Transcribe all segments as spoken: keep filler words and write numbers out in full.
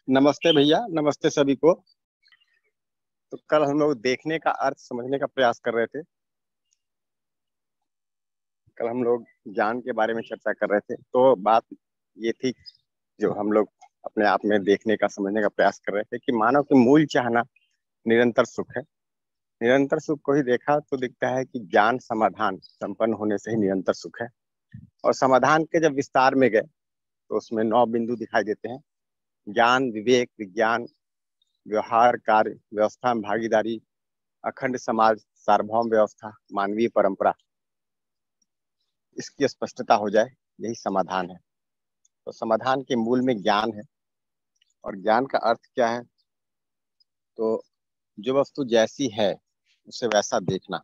नमस्ते भैया, नमस्ते सभी को। तो कल हम लोग देखने का अर्थ समझने का प्रयास कर रहे थे। कल हम लोग ज्ञान के बारे में चर्चा कर रहे थे। तो बात ये थी, जो हम लोग अपने आप में देखने का समझने का प्रयास कर रहे थे, कि मानव की मूल चाहना निरंतर सुख है। निरंतर सुख को ही देखा तो दिखता है कि ज्ञान समाधान संपन्न होने से ही निरंतर सुख है। और समाधान के जब विस्तार में गए तो उसमें नौ बिंदु दिखाई देते हैं: ज्ञान, विवेक, विज्ञान, व्यवहार, कार्य, व्यवस्था में भागीदारी, अखंड समाज, सार्वभौम व्यवस्था, मानवीय परंपरा। इसकी स्पष्टता हो जाए, यही समाधान है। तो समाधान के मूल में ज्ञान है। और ज्ञान का अर्थ क्या है? तो जो वस्तु जैसी है उसे वैसा देखना,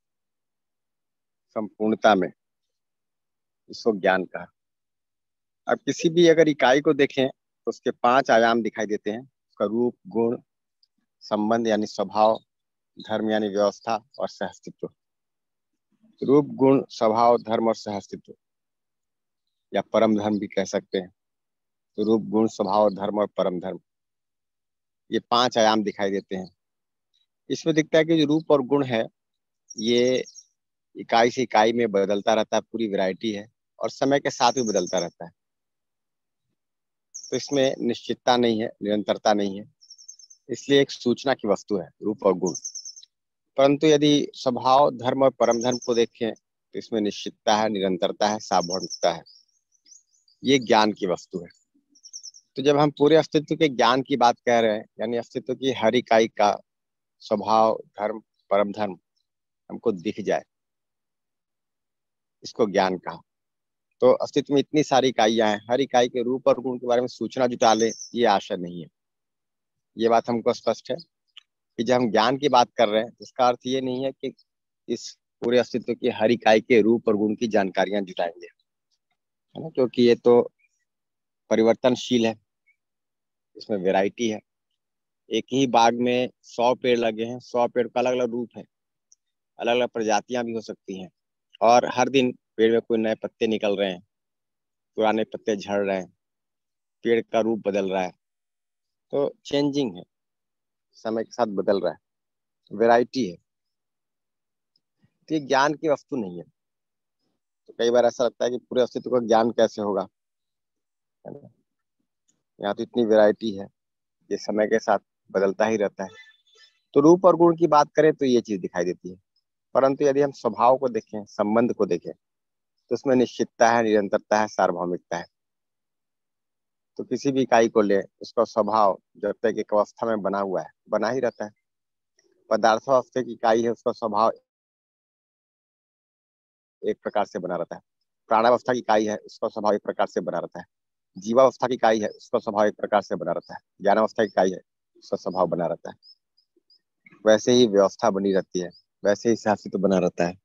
संपूर्णता में, इसको ज्ञान कहा। अब किसी भी अगर इकाई को देखें तो उसके पांच आयाम दिखाई देते हैं: उसका रूप, गुण, संबंध यानी स्वभाव, धर्म यानी व्यवस्था, और सहअस्तित्व। रूप, गुण, स्वभाव, धर्म और सहअस्तित्व, या परम धर्म भी कह सकते हैं। तो रूप, गुण, स्वभाव, धर्म और परम धर्म, ये पांच आयाम दिखाई देते हैं। इसमें दिखता है कि जो रूप और गुण है, ये इकाई से इकाई में बदलता रहता है, पूरी वैरायटी है, और समय के साथ भी बदलता रहता है। तो इसमें निश्चितता नहीं है, निरंतरता नहीं है, इसलिए एक सूचना की वस्तु है रूप और गुण। परंतु यदि स्वभाव, धर्म और परम धर्म को देखें तो इसमें निश्चितता है, निरंतरता है, सार्वभौमिकता है। ये ज्ञान की वस्तु है। तो जब हम पूरे अस्तित्व के ज्ञान की बात कह रहे हैं, यानी अस्तित्व की हर इकाई का स्वभाव, धर्म, परम धर्म हमको दिख जाए, इसको ज्ञान कहा। तो अस्तित्व में इतनी सारी इकाइयां हैं, हर इकाई के रूप और गुण के बारे में सूचना जुटा ले, ये आशा नहीं है। ये बात हमको स्पष्ट है कि जब हम ज्ञान की बात कर रहे हैं, इसका अर्थ ये नहीं है कि इस पूरे अस्तित्व की हर इकाई के रूप और गुण की जानकारियां जुटाएंगे, है ना, क्योंकि ये तो परिवर्तनशील है, इसमें वैरायटी है। एक ही बाग में सौ पेड़ लगे हैं, सौ पेड़ का अलग अलग रूप है, अलग अलग प्रजातियां भी हो सकती हैं, और हर दिन पेड़ में कोई नए पत्ते निकल रहे हैं, पुराने पत्ते झड़ रहे हैं, पेड़ का रूप बदल रहा है। तो चेंजिंग है, समय के साथ बदल रहा है, वैरायटी है। तो ये ज्ञान की वस्तु नहीं है। तो कई बार ऐसा लगता है कि पूरे अस्तित्व का ज्ञान कैसे होगा, है ना। यहाँ तो इतनी वैरायटी है, ये समय के साथ बदलता ही रहता है। तो रूप और गुण की बात करें तो ये चीज दिखाई देती है। परंतु यदि हम स्वभाव को देखें, संबंध को देखें, तो उसमें निश्चितता है, निरंतरता है, सार्वभौमिकता है। तो किसी भी इकाई को ले, उसका स्वभाव जब तक एक अवस्था में बना हुआ है, बना ही रहता है। पदार्थावस्था की इकाई है, उसका स्वभाव एक प्रकार से बना रहता है। प्राणावस्था की इकाई है, उसका स्वभाव एक प्रकार से बना रहता है। जीवावस्था की इकाई है, उसका स्वभाव एक प्रकार से बना रहता है। ज्ञानावस्था की इकाई है, उसका स्वभाव बना रहता है। वैसे ही व्यवस्था बनी रहती है, वैसे ही शास्त्र बना रहता है।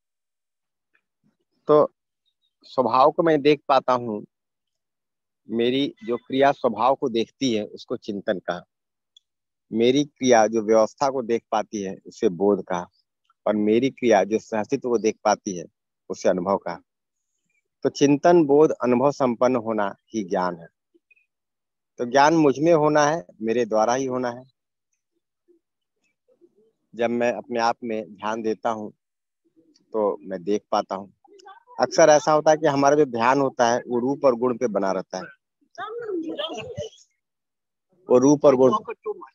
तो स्वभाव को मैं देख पाता हूँ, मेरी जो क्रिया स्वभाव को देखती है उसको चिंतन कहा। मेरी क्रिया जो व्यवस्था को देख पाती है उसे बोध कहा। और मेरी क्रिया जो सहस्तित्व को देख पाती है उसे अनुभव कहा। तो चिंतन, बोध, अनुभव संपन्न होना ही ज्ञान है। तो ज्ञान मुझ में होना है, मेरे द्वारा ही होना है। जब मैं अपने आप में ध्यान देता हूँ तो मैं देख पाता हूँ। अक्सर ऐसा होता है कि हमारा जो ध्यान होता है वो रूप और गुण पे बना रहता है। वो रूप और गुण,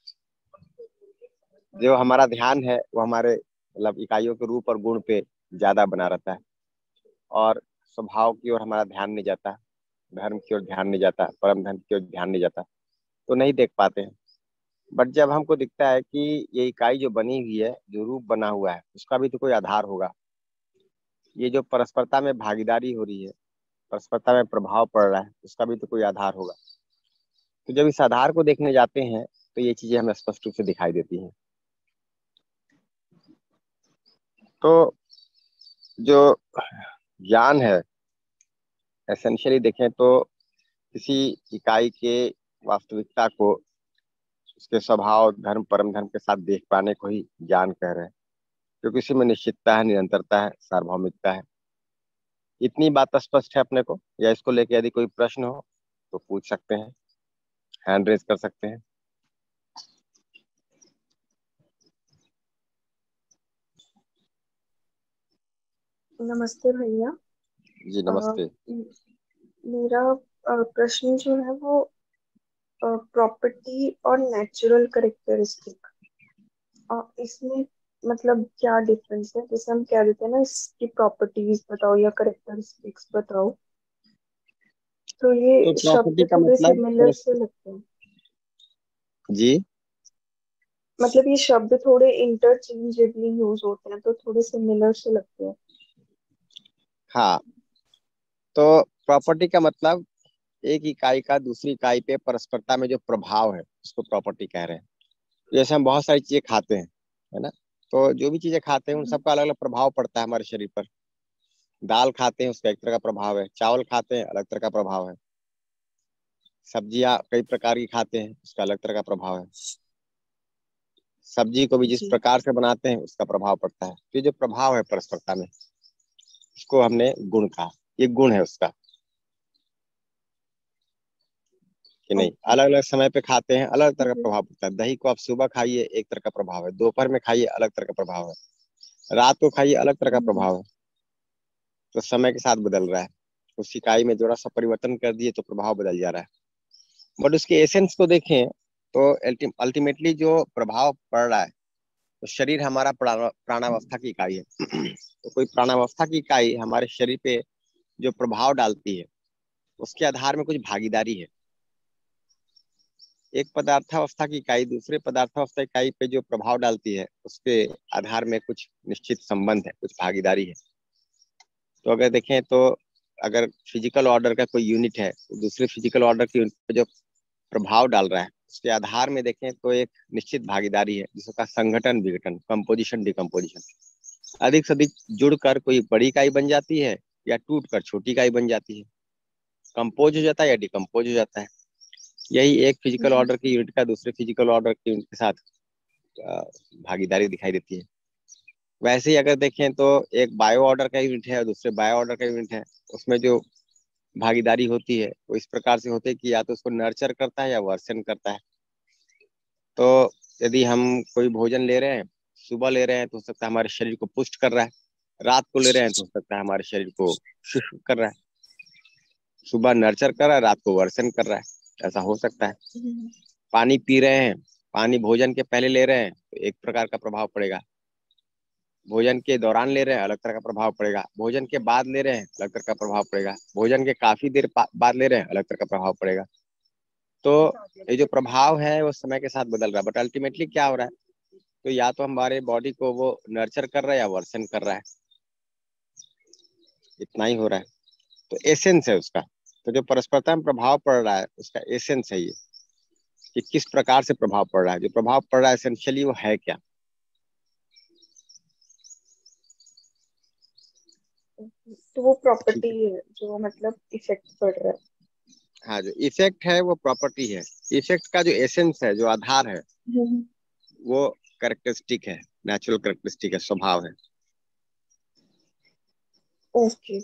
जो हमारा ध्यान है वो हमारे मतलब इकाइयों के रूप और गुण पे ज्यादा बना रहता है, और स्वभाव की ओर हमारा ध्यान नहीं जाता, धर्म की ओर ध्यान नहीं जाता, परम धर्म की ओर ध्यान नहीं जाता। तो नहीं देख पाते हैं। बट जब हमको दिखता है कि ये इकाई जो बनी हुई है, जो रूप बना हुआ है, उसका भी तो कोई आधार होगा। ये जो परस्परता में भागीदारी हो रही है, परस्परता में प्रभाव पड़ रहा है, उसका भी तो कोई आधार होगा। तो जब इस आधार को देखने जाते हैं तो ये चीजें हमें स्पष्ट रूप से दिखाई देती हैं। तो जो ज्ञान है, एसेंशियली देखें तो किसी इकाई के वास्तविकता को उसके स्वभाव, धर्म, परम धर्म के साथ देख पाने को ही ज्ञान कह रहे हैं। क्योंकि इसी में निश्चितता है, निरंतरता है, सार्वभौमिकता है। इतनी बात स्पष्ट है अपने को, या इसको लेके यदि कोई प्रश्न हो तो पूछ सकते हैं, हैंड रेज कर सकते हैं। नमस्ते भैया। जी अ, नमस्ते। म- मेरा अ, प्रश्न जो है वो प्रॉपर्टी और नेचुरल करेक्टरिस्टिक, इसमें मतलब क्या डिफरेंस है? जैसे हम कह देते हैं ना, इसकी प्रॉपर्टीज बताओ या करेक्टरिस्टिक्स बताओ, तो तो ये प्रॉपर्टी शब्द का थोड़े मतलब सिमिलर परस- से लगते हैं। जी। मतलब ये शब्द थोड़े इंटरचेंजेबली यूज होते हैं, तो थोड़े सिमिलर से लगते हैं। हाँ, तो प्रॉपर्टी का मतलब एक इकाई का दूसरी इकाई पे परस्परता में जो प्रभाव है उसको प्रॉपर्टी कह रहे हैं। जैसे हम बहुत सारी चीजें खाते हैं, है ना, तो जो भी चीजें खाते हैं उन हम्म। सबका अलग अलग प्रभाव पड़ता है हमारे शरीर पर। दाल खाते हैं उसका एक तरह का प्रभाव है, चावल खाते हैं अलग तरह का प्रभाव है, सब्जियां कई प्रकार की खाते हैं उसका अलग तरह का प्रभाव है, सब्जी को भी जिस जी। प्रकार से बनाते हैं उसका प्रभाव पड़ता है। तो ये जो प्रभाव है परस्परता में, इसको हमने गुण कहा। ये गुण है उसका, कि नहीं, ओके। अलग अलग समय पे खाते हैं अलग तरह का प्रभाव पड़ता है। दही को आप सुबह खाइए एक तरह का प्रभाव है, दोपहर में खाइए अलग तरह का प्रभाव है, रात को खाइए अलग तरह का प्रभाव है। तो समय के साथ बदल रहा है, उस इकाई में थोड़ा सा परिवर्तन कर दिए तो प्रभाव बदल जा रहा है। बट उसके एसेंस को देखें तो अल्टीमेटली जो प्रभाव पड़ रहा है, तो शरीर हमारा प्राण- प्राणावस्था की इकाई है। तो कोई प्राणावस्था की इकाई हमारे शरीर पे जो प्रभाव डालती है उसके आधार में कुछ भागीदारी है। एक पदार्थावस्था की इकाई दूसरे पदार्थावस्था इकाई पे जो प्रभाव डालती है उसके आधार में कुछ निश्चित संबंध है, कुछ भागीदारी है। तो अगर देखें तो अगर फिजिकल ऑर्डर का कोई यूनिट है तो दूसरे फिजिकल ऑर्डर के यूनिट पे जो प्रभाव डाल रहा है उसके आधार में देखें तो एक निश्चित भागीदारी है, जिसका संगठन विघटन, कंपोजिशन डिकम्पोजिशन, अधिक से अधिक जुड़कर कोई बड़ी इकाई बन जाती है या टूटकर छोटी इकाई बन जाती है, कंपोज हो जाता है या डिकम्पोज हो जाता है। यही एक फिजिकल हम्म। ऑर्डर की यूनिट का दूसरे फिजिकल ऑर्डर की यूनिट के साथ अ, भागीदारी दिखाई देती है। वैसे ही अगर देखें तो एक बायो ऑर्डर का यूनिट है और दूसरे बायो ऑर्डर का यूनिट है, उसमें जो भागीदारी होती है वो इस प्रकार से होती है कि या तो उसको नर्चर करता है या वर्सन करता है। तो यदि हम कोई भोजन ले रहे हैं, सुबह ले रहे हैं तो हो सकता है हमारे शरीर को पुष्ट कर रहा है, रात को ले रहे हैं तो हो सकता है हमारे शरीर को शुष्क कर रहा है, सुबह नर्चर कर रहा है रात को वर्सन कर रहा है, ऐसा हो सकता है। हम्म। पानी पी रहे हैं, पानी भोजन के पहले ले रहे हैं तो एक प्रकार का प्रभाव पड़ेगा, भोजन के दौरान ले रहे हैं अलग तरह का प्रभाव पड़ेगा, भोजन के बाद ले रहे हैं अलग तरह का प्रभाव पड़ेगा, भोजन के काफी देर बाद ले रहे हैं अलग तरह का प्रभाव पड़ेगा। तो ये जो प्रभाव है वो समय के साथ बदल रहा है, बट अल्टीमेटली क्या हो रहा है, तो या तो हमारे बॉडी को वो नर्चर कर रहा है या वर्सन कर रहा है, इतना ही हो रहा है। तो एसेंस है उसका। तो जो परस्परता में प्रभाव पड़ रहा है उसका एसेंस है ये, कि किस प्रकार से प्रभाव पड़ रहा है, जो प्रभाव पड़ रहा है एसेंशियली वो है क्या। तो वो ठीक प्रॉपर्टी है। है जो मतलब इफेक्ट पड़ रहा है। हाँ, जो इफेक्ट है वो प्रॉपर्टी है। इफेक्ट का जो एसेंस है, जो आधार है, हम्म। वो कैरेक्टरिस्टिक है, नेचुरल कैरेक्टरिस्टिक है, स्वभाव है। ओके।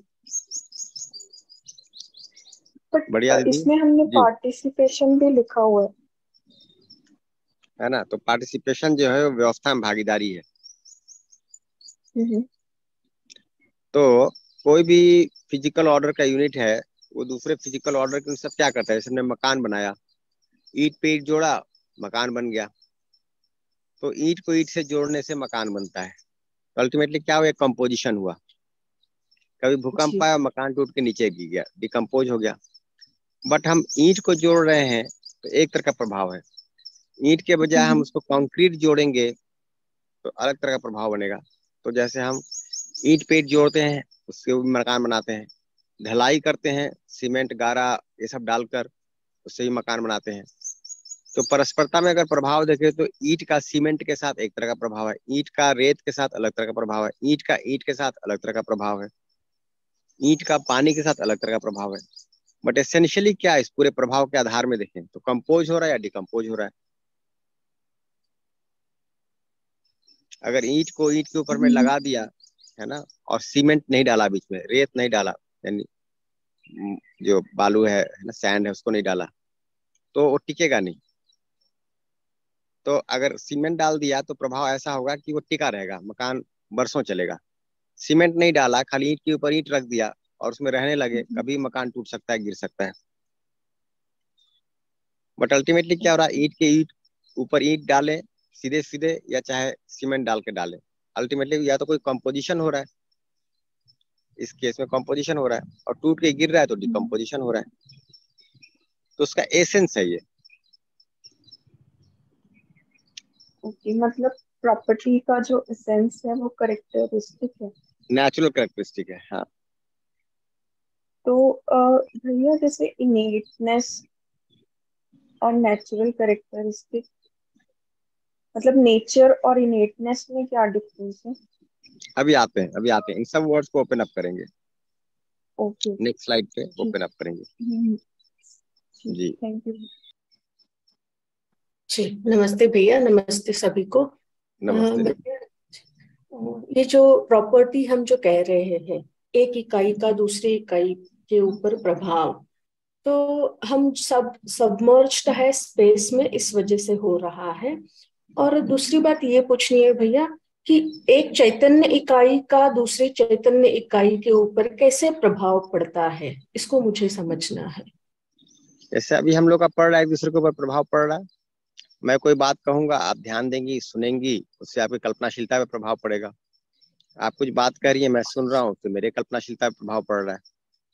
बढ़िया बट दीदी। इसमें हमने जी। पार्टिसिपेशन भी लिखा हुआ है। है ना, तो पार्टिसिपेशन जो है वो व्यवस्था में भागीदारी है। हम्म। तो कोई भी फिजिकल ऑर्डर का यूनिट है वो दूसरे फिजिकल ऑर्डर के सब क्या करता है, जैसे हमने मकान बनाया, ईंट पे ईंट जोड़ा, मकान बन गया। तो ईंट को ईंट से जोड़ने से मकान बनता है। तो अल्टीमेटली क्या हुआ, कंपोजिशन हुआ। कभी भूकंप जी। आया, मकान टूट के नीचे गिर गया, डिकम्पोज हो गया। बट हम ईंट को जोड़ रहे हैं तो एक तरह का प्रभाव है, ईंट के बजाय हम हम्म। उसको कंक्रीट जोड़ेंगे तो अलग तरह का प्रभाव बनेगा। तो जैसे हम ईंट पे ईंट जोड़ते हैं उसके ऊपर मकान बनाते हैं, ढलाई करते हैं सीमेंट गारा ये सब डालकर, उससे भी मकान बनाते हैं। तो परस्परता में अगर प्रभाव देखें तो ईंट का सीमेंट के साथ एक तरह का प्रभाव है, ईंट का रेत के साथ अलग तरह का प्रभाव है, ईंट का ईंट के साथ अलग तरह का प्रभाव है, ईंट का पानी के साथ अलग तरह का प्रभाव है। बट एसेंशियली क्या है, इस पूरे प्रभाव के आधार में देखें तो कंपोज हो रहा है या डिकम्पोज हो रहा है। अगर ईंट को ईंट के ऊपर में हम्म। लगा दिया, है ना, और सीमेंट नहीं डाला, बीच में रेत नहीं डाला, यानी जो बालू है, है ना, सैंड है, उसको नहीं डाला, तो वो टिकेगा नहीं। तो अगर सीमेंट डाल दिया तो प्रभाव ऐसा होगा कि वो टिका रहेगा, मकान बरसों चलेगा। सीमेंट नहीं डाला, खाली ईंट के ऊपर ईंट रख दिया और उसमें रहने लगे, कभी मकान टूट सकता है, गिर सकता है। बट अल्टीमेटली क्या हो रहा है, ईंट के ईंट ऊपर ईंट डाले सीधे सीधे, या चाहे सीमेंट डाल के डाले, अल्टीमेटली या तो कोई कंपोजिशन हो रहा है, इस केस में कंपोजिशन हो रहा है, और टूट के गिर रहा है तो डिकम्पोजिशन हो रहा है। तो उसका एसेंस है ये। ओके, मतलब प्रॉपर्टी का जो एसेंस है वो करेक्टरिस्टिक है, नेचुरल कैरेक्टरिस्टिक है, हाँ। तो अ, भैया जैसे इनेटनेस और नेचुरल करेक्टरिस्टिक, मतलब नेचर और इनेटनेस में क्या डिफरेंस है? अभी आते हैं, अभी आते हैं, इन सब वर्ड्स को ओपन अप करेंगे, ओके, नेक्स्ट स्लाइड पे ठीक। ओपन अप करेंगे। हम्म, ठीक, जी थैंक यू। जी नमस्ते भैया, नमस्ते सभी को। अ, नमस्ते। भैया, ये जो प्रॉपर्टी हम जो कह रहे हैं, एक इकाई का दूसरी इकाई के ऊपर प्रभाव, तो हम सब सबमर्ज्ड है स्पेस में, इस वजह से हो रहा है। और दूसरी बात ये पूछनी है भैया कि एक चैतन्य इकाई का दूसरी चैतन्य इकाई के ऊपर कैसे प्रभाव पड़ता है, इसको मुझे समझना है। जैसे अभी हम लोग का पड़ रहा है, एक दूसरे के ऊपर प्रभाव पड़ रहा है। मैं कोई बात कहूंगा, आप ध्यान देंगी, सुनेंगी, उससे आपकी कल्पनाशीलता पे प्रभाव पड़ेगा। आप कुछ बात कर रही है, मैं सुन रहा हूँ, तो मेरे कल्पनाशीलता पे प्रभाव पड़ रहा है।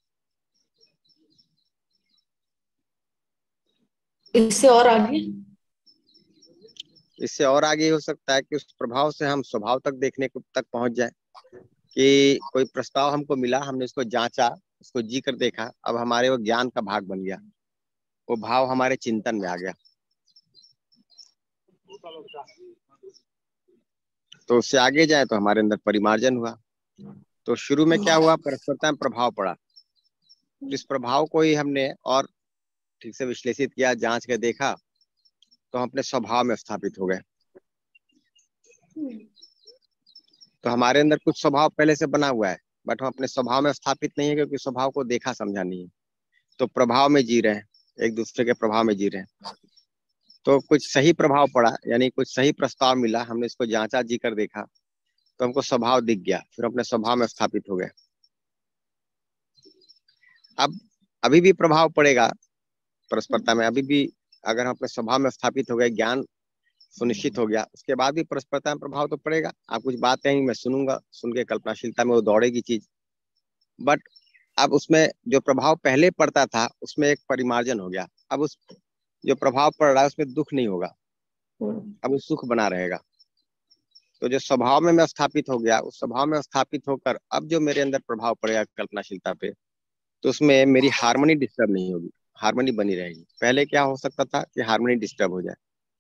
इससे और आगे इससे और आगे हो सकता है कि उस प्रभाव से हम स्वभाव तक देखने को तक पहुंच जाए, कि कोई प्रस्ताव हमको मिला, हमने उसको जांचा, उसको जी कर देखा, अब हमारे वो ज्ञान का भाग बन गया, वो भाव हमारे चिंतन में आ गया। तो उससे आगे जाए तो हमारे अंदर परिमार्जन हुआ। तो शुरू में क्या हुआ, परस्परता में प्रभाव पड़ा। इस प्रभाव को ही हमने और ठीक से विश्लेषित किया, जांच के देखा, तो हम अपने स्वभाव में स्थापित हो गए। तो हमारे अंदर कुछ स्वभाव पहले से बना हुआ है, बट हम अपने स्वभाव में स्थापित नहीं है, क्योंकि स्वभाव को देखा समझा नहीं है। तो प्रभाव में जी रहे हैं, एक दूसरे के प्रभाव में जी रहे हैं। तो कुछ सही प्रभाव पड़ा, यानी कुछ सही प्रस्ताव मिला, हमने इसको जांचा, जी कर देखा, तो हमको स्वभाव दिख गया, फिर अपने स्वभाव में स्थापित हो गए। अब अभी भी प्रभाव पड़ेगा परस्परता में, अभी भी अगर हम अपने स्वभाव में स्थापित हो गए, ज्ञान सुनिश्चित हो गया, उसके बाद भी परस्परता में प्रभाव तो पड़ेगा। आप कुछ बात कहेंगे, मैं सुनूंगा, सुन के कल्पनाशीलता में वो दौड़ेगी चीज। बट अब उसमें जो प्रभाव पहले पड़ता था, उसमें एक परिमार्जन हो गया। अब उस जो प्रभाव पड़ रहा है उसमें दुख नहीं होगा, अब वो सुख बना रहेगा। तो जो स्वभाव में मैं स्थापित हो गया, उस स्वभाव में स्थापित होकर अब जो मेरे अंदर प्रभाव पड़ेगा कल्पनाशीलता पे, तो उसमें मेरी हार्मनी डिस्टर्ब नहीं होगी, हार्मनी बनी रहेगी। पहले क्या हो सकता था कि हार्मनी डिस्टर्ब हो जाए,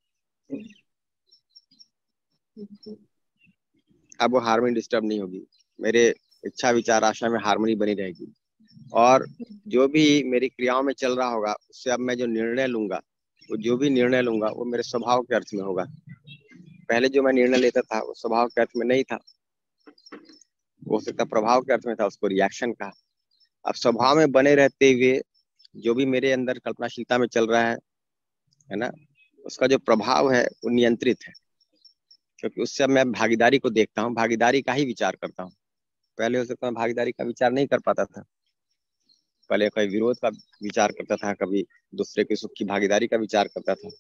अब वो हार्मनी डिस्टर्ब नहीं होगी, मेरे इच्छा विचार आशा में हार्मनी बनी रहेगी। और जो भी मेरी क्रियाओं में चल रहा होगा, उससे अब मैं जो निर्णय लूंगा, वो जो भी निर्णय लूंगा वो मेरे स्वभाव के अर्थ में होगा। पहले जो मैं निर्णय लेता था वो स्वभाव के अर्थ में नहीं था, हो सकता प्रभाव के अर्थ में था, उसको रिएक्शन कहा। अब स्वभाव में बने रहते हुए जो भी मेरे अंदर कल्पनाशीलता में चल रहा है है ना, उसका जो प्रभाव है वो नियंत्रित है, क्योंकि उससे अब मैं भागीदारी को देखता हूँ, भागीदारी का ही विचार करता हूँ। पहले हो सकता है भागीदारी का विचार नहीं कर पाता था, पहले कोई विरोध का विचार करता था, कभी दूसरे के सुख की भागीदारी का विचार करता था।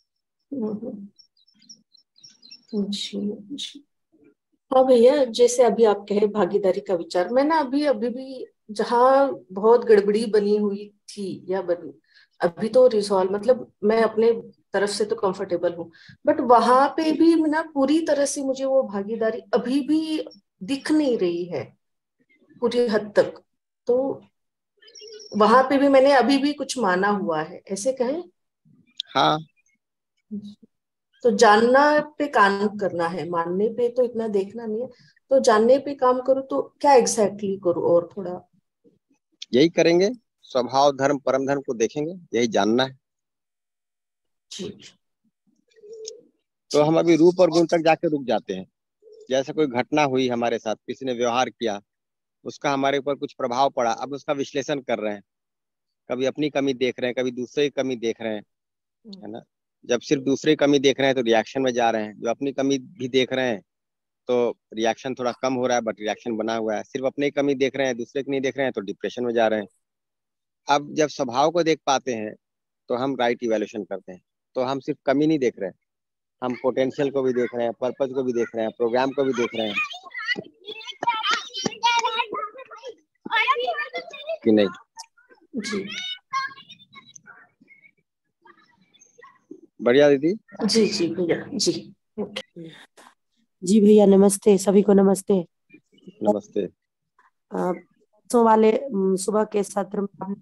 जी जी हाँ भैया, जैसे अभी आप कहे भागीदारी का विचार, मैं ना अभी अभी भी जहाँ बहुत गड़बड़ी बनी हुई थी या बनी, अभी तो रिजॉल्व, मतलब मैं अपने तरफ से तो कंफर्टेबल हूँ, बट वहां पे भी ना पूरी तरह से मुझे वो भागीदारी अभी भी दिख नहीं रही है पूरी हद तक। तो वहां पे भी मैंने अभी भी कुछ माना हुआ है, ऐसे कहें। हाँ, तो जानना पे काम करना है, मानने पे तो इतना देखना नहीं है। तो जानने पे काम करूँ तो क्या एग्जैक्टली करूँ, और थोड़ा यही करेंगे, स्वभाव धर्म परम धर्म को देखेंगे, यही जानना है। ठीक। तो हम अभी रूप और गुण तक जाके रुक जाते हैं। जैसे कोई घटना हुई हमारे साथ, किसी ने व्यवहार किया, उसका हमारे ऊपर कुछ प्रभाव पड़ा, अब उसका विश्लेषण कर रहे हैं, कभी अपनी कमी देख रहे हैं, कभी दूसरे की कमी देख रहे हैं, है ना। जब सिर्फ दूसरे कमी देख रहे हैं तो रिएक्शन में जा रहे हैं, जो अपनी कमी भी देख रहे हैं तो रिएक्शन थोड़ा कम हो रहा है, बट रिएक्शन बना हुआ है। सिर्फ अपनी कमी देख रहे हैं, दूसरे की नहीं देख रहे हैं तो डिप्रेशन में जा रहे हैं। अब जब स्वभाव को देख पाते हैं तो हम राइट इवेल्यूशन करते हैं। तो हम सिर्फ कमी नहीं देख रहे हैं, हम पोटेंशियल को भी देख रहे हैं, पर्पज को भी देख रहे हैं, प्रोग्राम को भी देख रहे हैं कि नहीं। जी बढ़िया दीदी। जी जी भैया जी। जी भैया नमस्ते, सभी को नमस्ते। नमस्ते। परसों वाले सुबह के सत्र में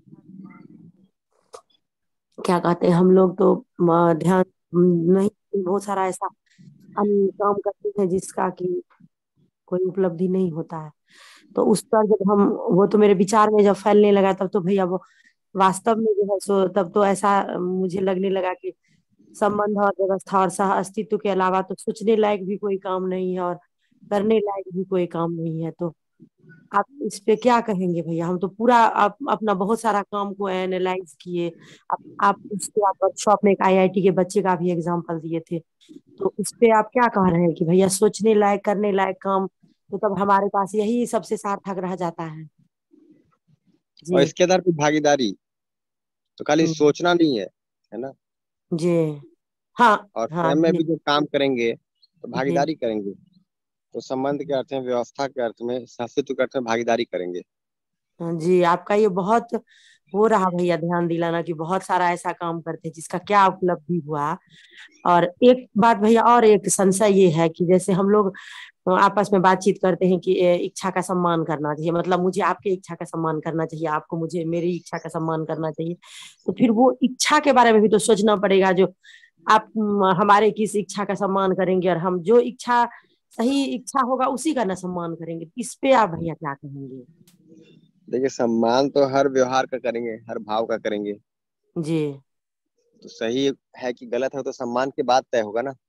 क्या कहते हैं, हम लोग तो ध्यान नहीं, बहुत सारा ऐसा हम काम करते हैं जिसका कि कोई उपलब्धि नहीं होता है। तो उस पर जब हम, वो तो मेरे विचार में जब फैलने लगा तब तो भैया वो वास्तव में जो है सो तब तो ऐसा मुझे लगने लगा कि संबंध और व्यवस्था और सह अस्तित्व के अलावा तो सोचने लायक भी कोई काम नहीं है और करने लायक भी कोई काम नहीं है। तो आप इस पे क्या कहेंगे भैया? हम तो पूरा आप अपना बहुत सारा काम को एनालाइज किए। आप, आप उसके आप वर्कशॉप में एक आई आई टी के बच्चे का भी एग्जांपल दिए थे। तो इस पे आप क्या कह रहे हैं कि भैया सोचने लायक करने लायक काम तो तब हमारे पास यही सबसे सार्थक रह जाता है और जी। इसके आधार पर भागीदारी तो खाली सोचना नहीं है, है ना जी। हाँ और हाँ स्वयं में जी भी जो काम करेंगे तो जी भागीदारी करेंगे। तो संबंध के अर्थ में, व्यवस्था के अर्थ में, अस्तित्व के अर्थ में भागीदारी करेंगे। हाँ जी। आपका ये बहुत हो रहा भैया ध्यान दिलाना कि बहुत सारा ऐसा काम करते हैं जिसका क्या उपलब्धि हुआ। और एक बात भैया, और एक संशय ये है कि जैसे हम लोग आपस में बातचीत करते हैं कि ए, इच्छा का सम्मान करना चाहिए, मतलब मुझे आपके इच्छा का सम्मान करना चाहिए, आपको मुझे मेरी इच्छा का सम्मान करना चाहिए। तो फिर वो इच्छा के बारे में भी तो सोचना पड़ेगा, जो आप म, हमारे किस इच्छा का सम्मान करेंगे और हम जो इच्छा सही इच्छा होगा उसी का ना सम्मान करेंगे। इस पे आप भैया क्या कहेंगे? देखिए, सम्मान तो हर व्यवहार का करेंगे, हर भाव का करेंगे। जी तो सही है कि गलत है तो सम्मान के बाद तय होगा ना।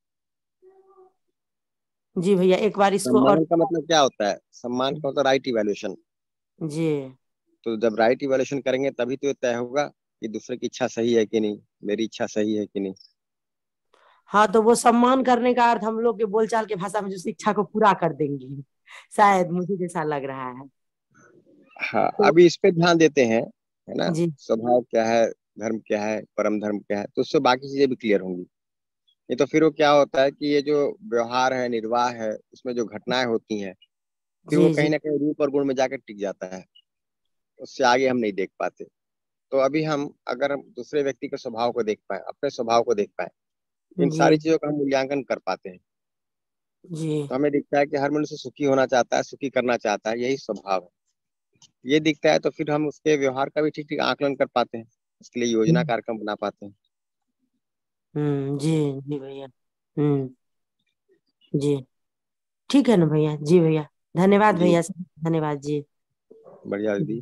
जी भैया एक बार इसको और। सम्मान का मतलब क्या होता है? सम्मान का मतलब राइट इवैल्यूएशन। जी तो जब राइट इवैल्यूएशन करेंगे तभी तो ये तय होगा कि दूसरे की इच्छा सही है कि नहीं, मेरी इच्छा सही है कि नहीं। हाँ, तो वो सम्मान करने का अर्थ हम लोग के बोलचाल के भाषा में जो शिक्षा को पूरा कर देंगे, शायद मुझे जैसा लग रहा है। हाँ, तो अभी इस पे ध्यान देते हैं, है ना। जी स्वभाव क्या है, धर्म क्या है, परम धर्म क्या है, तो उससे बाकी चीजें भी क्लियर होंगी। ये तो फिर वो क्या होता है कि ये जो व्यवहार है, निर्वाह है, उसमें जो घटनाएं होती हैं फिर वो जी कहीं जी ना कहीं रूप और गुण में जाकर टिक जाता है। उससे आगे हम नहीं देख पाते। तो अभी हम अगर हम दूसरे व्यक्ति के स्वभाव को देख पाए, अपने स्वभाव को देख पाए, इन जी सारी चीजों का हम मूल्यांकन कर पाते हैं। जी तो हमें दिखता है कि हर मनुष्य सुखी होना चाहता है, सुखी करना चाहता है, यही स्वभाव है। ये दिखता है तो फिर हम उसके व्यवहार का भी ठीक ठीक आकलन कर पाते हैं, उसके लिए योजना कार्यक्रम बना पाते हैं। हम्म जी जी भैया। हम्म जी ठीक है ना भैया। जी भैया धन्यवाद जी, भैया, धन्यवाद जी। बढ़िया दीदी।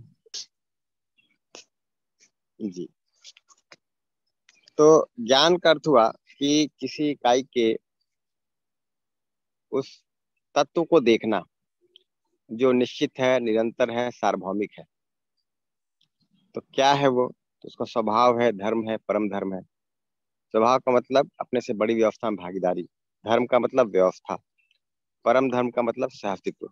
जी, तो ज्ञान का अर्थ हुआ कि किसी इकाई के उस तत्व को देखना जो निश्चित है, निरंतर है, सार्वभौमिक है। तो क्या है वो? तो उसका स्वभाव है, धर्म है, परम धर्म है। स्वभाव का मतलब अपने से बड़ी व्यवस्था में भागीदारी, धर्म का मतलब व्यवस्था, परम धर्म का मतलब सहअस्तित्व।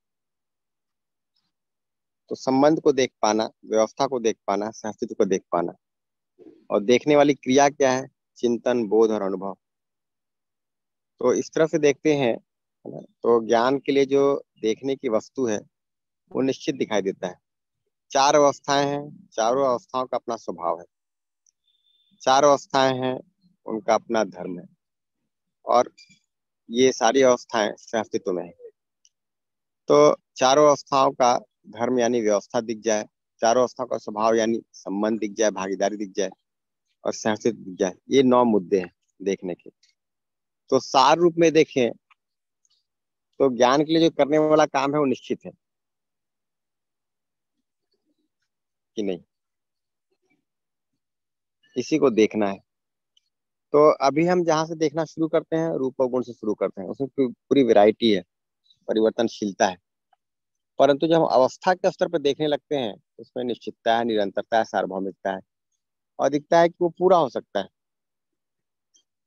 तो संबंध को देख पाना, व्यवस्था को देख पाना, सहअस्तित्व को देख पाना, और देखने वाली क्रिया क्या है? चिंतन, बोध और अनुभव। तो इस तरह से देखते हैं, है ना। तो ज्ञान के लिए जो देखने की वस्तु है वो निश्चित दिखाई देता है। चार अवस्थाएं हैं, चारों अवस्थाओं का अपना स्वभाव है। चार अवस्थाएं हैं, उनका अपना धर्म है, और ये सारी अवस्थाएं सहअस्तित्व में है। तो चारों अवस्थाओं का धर्म यानी व्यवस्था दिख जाए, चारों अवस्थाओं का स्वभाव यानी संबंध दिख जाए, भागीदारी दिख जाए, और सहअस्तित्व दिख जाए, ये नौ मुद्दे हैं देखने के। तो सार रूप में देखें तो ज्ञान के लिए जो करने वाला काम है वो निश्चित है कि नहीं, इसी को देखना है। तो अभी हम जहाँ से देखना शुरू करते हैं, रूप और गुण से शुरू करते हैं। उसमें पू- पूरी वैरायटी है, परिवर्तनशीलता है। परंतु जब हम अवस्था के स्तर पर देखने लगते हैं तो उसमें निश्चितता है, निरंतरता है, सार्वभौमिकता है, और दिखता है कि वो पूरा हो सकता है।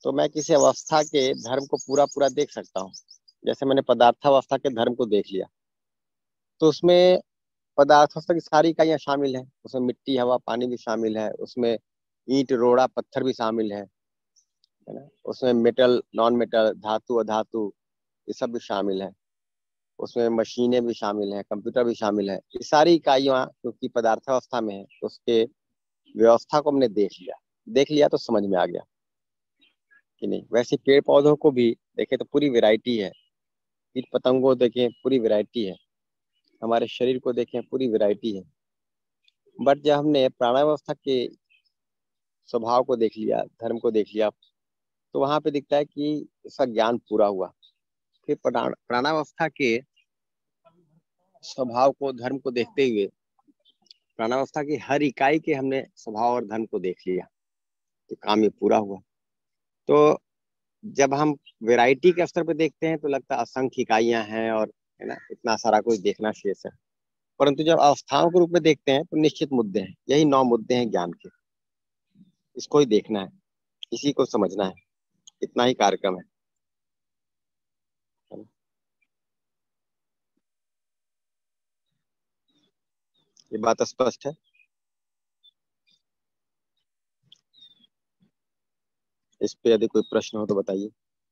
तो मैं किसी अवस्था के धर्म को पूरा पूरा देख सकता हूँ। जैसे मैंने पदार्थावस्था के धर्म को देख लिया, तो उसमें पदार्थावस्था की सारी इकाइयां शामिल हैं। उसमें मिट्टी, हवा, पानी भी शामिल है, उसमें ईंट, रोड़ा, पत्थर भी शामिल है है ना। उसमें मेटल, नॉन मेटल, धातु, अधातु, ये सब भी शामिल है। उसमें मशीनें भी शामिल हैं, कंप्यूटर भी शामिल है। ये सारी इकाइयां क्योंकि पदार्थावस्था में है, तो उसके व्यवस्था को हमने देख लिया देख लिया तो समझ में आ गया कि नहीं। वैसे पेड़ पौधों को भी देखें तो पूरी वैरायटी है, कीट पतंगों को देखें पूरी वैरायटी है, हमारे शरीर को देखें पूरी वैरायटी है। बट जब हमने प्राणावस्था के स्वभाव को देख लिया, धर्म को देख लिया, तो वहां पे दिखता है कि इसका ज्ञान पूरा हुआ। फिर प्राण प्राणावस्था के स्वभाव को, धर्म को देखते हुए प्राणावस्था की हर इकाई के हमने स्वभाव और धर्म को देख लिया, तो काम ये पूरा हुआ। तो जब हम वैरायटी के स्तर पे देखते हैं तो लगता है असंख्य इकाइयां हैं और है ना, इतना सारा कुछ देखना शेष है। परंतु जब अवस्थाओं के रूप में देखते हैं तो निश्चित मुद्दे हैं, यही नौ मुद्दे हैं ज्ञान के। इसको ही देखना है, इसी को समझना है, इतना ही कार्यक्रम है। ये बात स्पष्ट है। इस पे यदि कोई प्रश्न हो तो बताइए।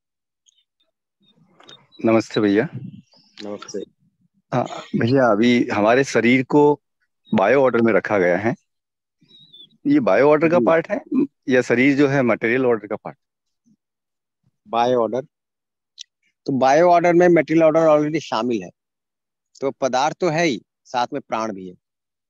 नमस्ते भैया। नमस्ते। हाँ भैया, अभी हमारे शरीर को बायो ऑर्डर में रखा गया है। ये बायो ऑर्डर का जी, पार्ट है या शरीर जो है मटेरियल ऑर्डर का पार्ट? बायो ऑर्डर, तो बायो ऑर्डर में मेटेरियल ऑर्डर ऑलरेडी शामिल है। तो पदार्थ तो है ही, साथ में प्राण भी है।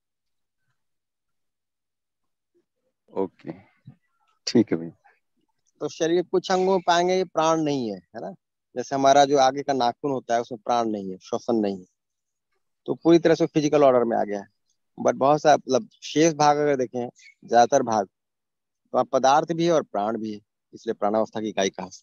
ओके, ठीक है भैया। तो शरीर के कुछ अंगों में पाएंगे ये प्राण नहीं है, है ना। जैसे हमारा जो आगे का नाखून होता है उसमें प्राण नहीं है, श्वसन नहीं है, तो पूरी तरह से फिजिकल ऑर्डर में आ गया है। बट बहुत सा मतलब शेष भाग अगर देखें, ज्यादातर भाग तो वहाँ पदार्थ भी है और प्राण भी है, इसलिए प्राणावस्था की इकाई कहा।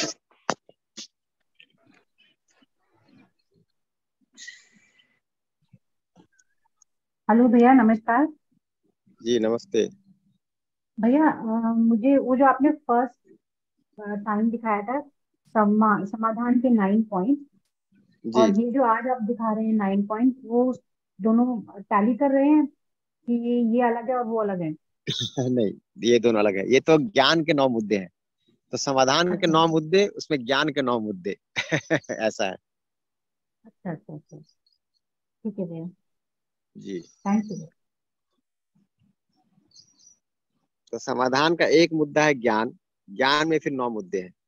हेलो भैया, नमस्कार। जी नमस्ते। भैया अ, मुझे वो जो आपने फर्स्ट टाइम दिखाया था, समा, समाधान के नाइन पॉइंट, जी और ये जो आज आप दिखा रहे हैं नाइन पॉइंट, वो दोनों टैली कर रहे हैं कि ये अलग है और वो अलग है? नहीं, ये दोनों अलग है। ये तो ज्ञान के नौ मुद्दे हैं, तो समाधान के अच्छा नौ मुद्दे, उसमें ज्ञान के नौ मुद्दे ऐसा है। अच्छा अच्छा अच्छा, ठीक है भैया, जी, थैंक यू। तो समाधान का एक मुद्दा है ज्ञान, ज्ञान में फिर नौ मुद्दे हैं।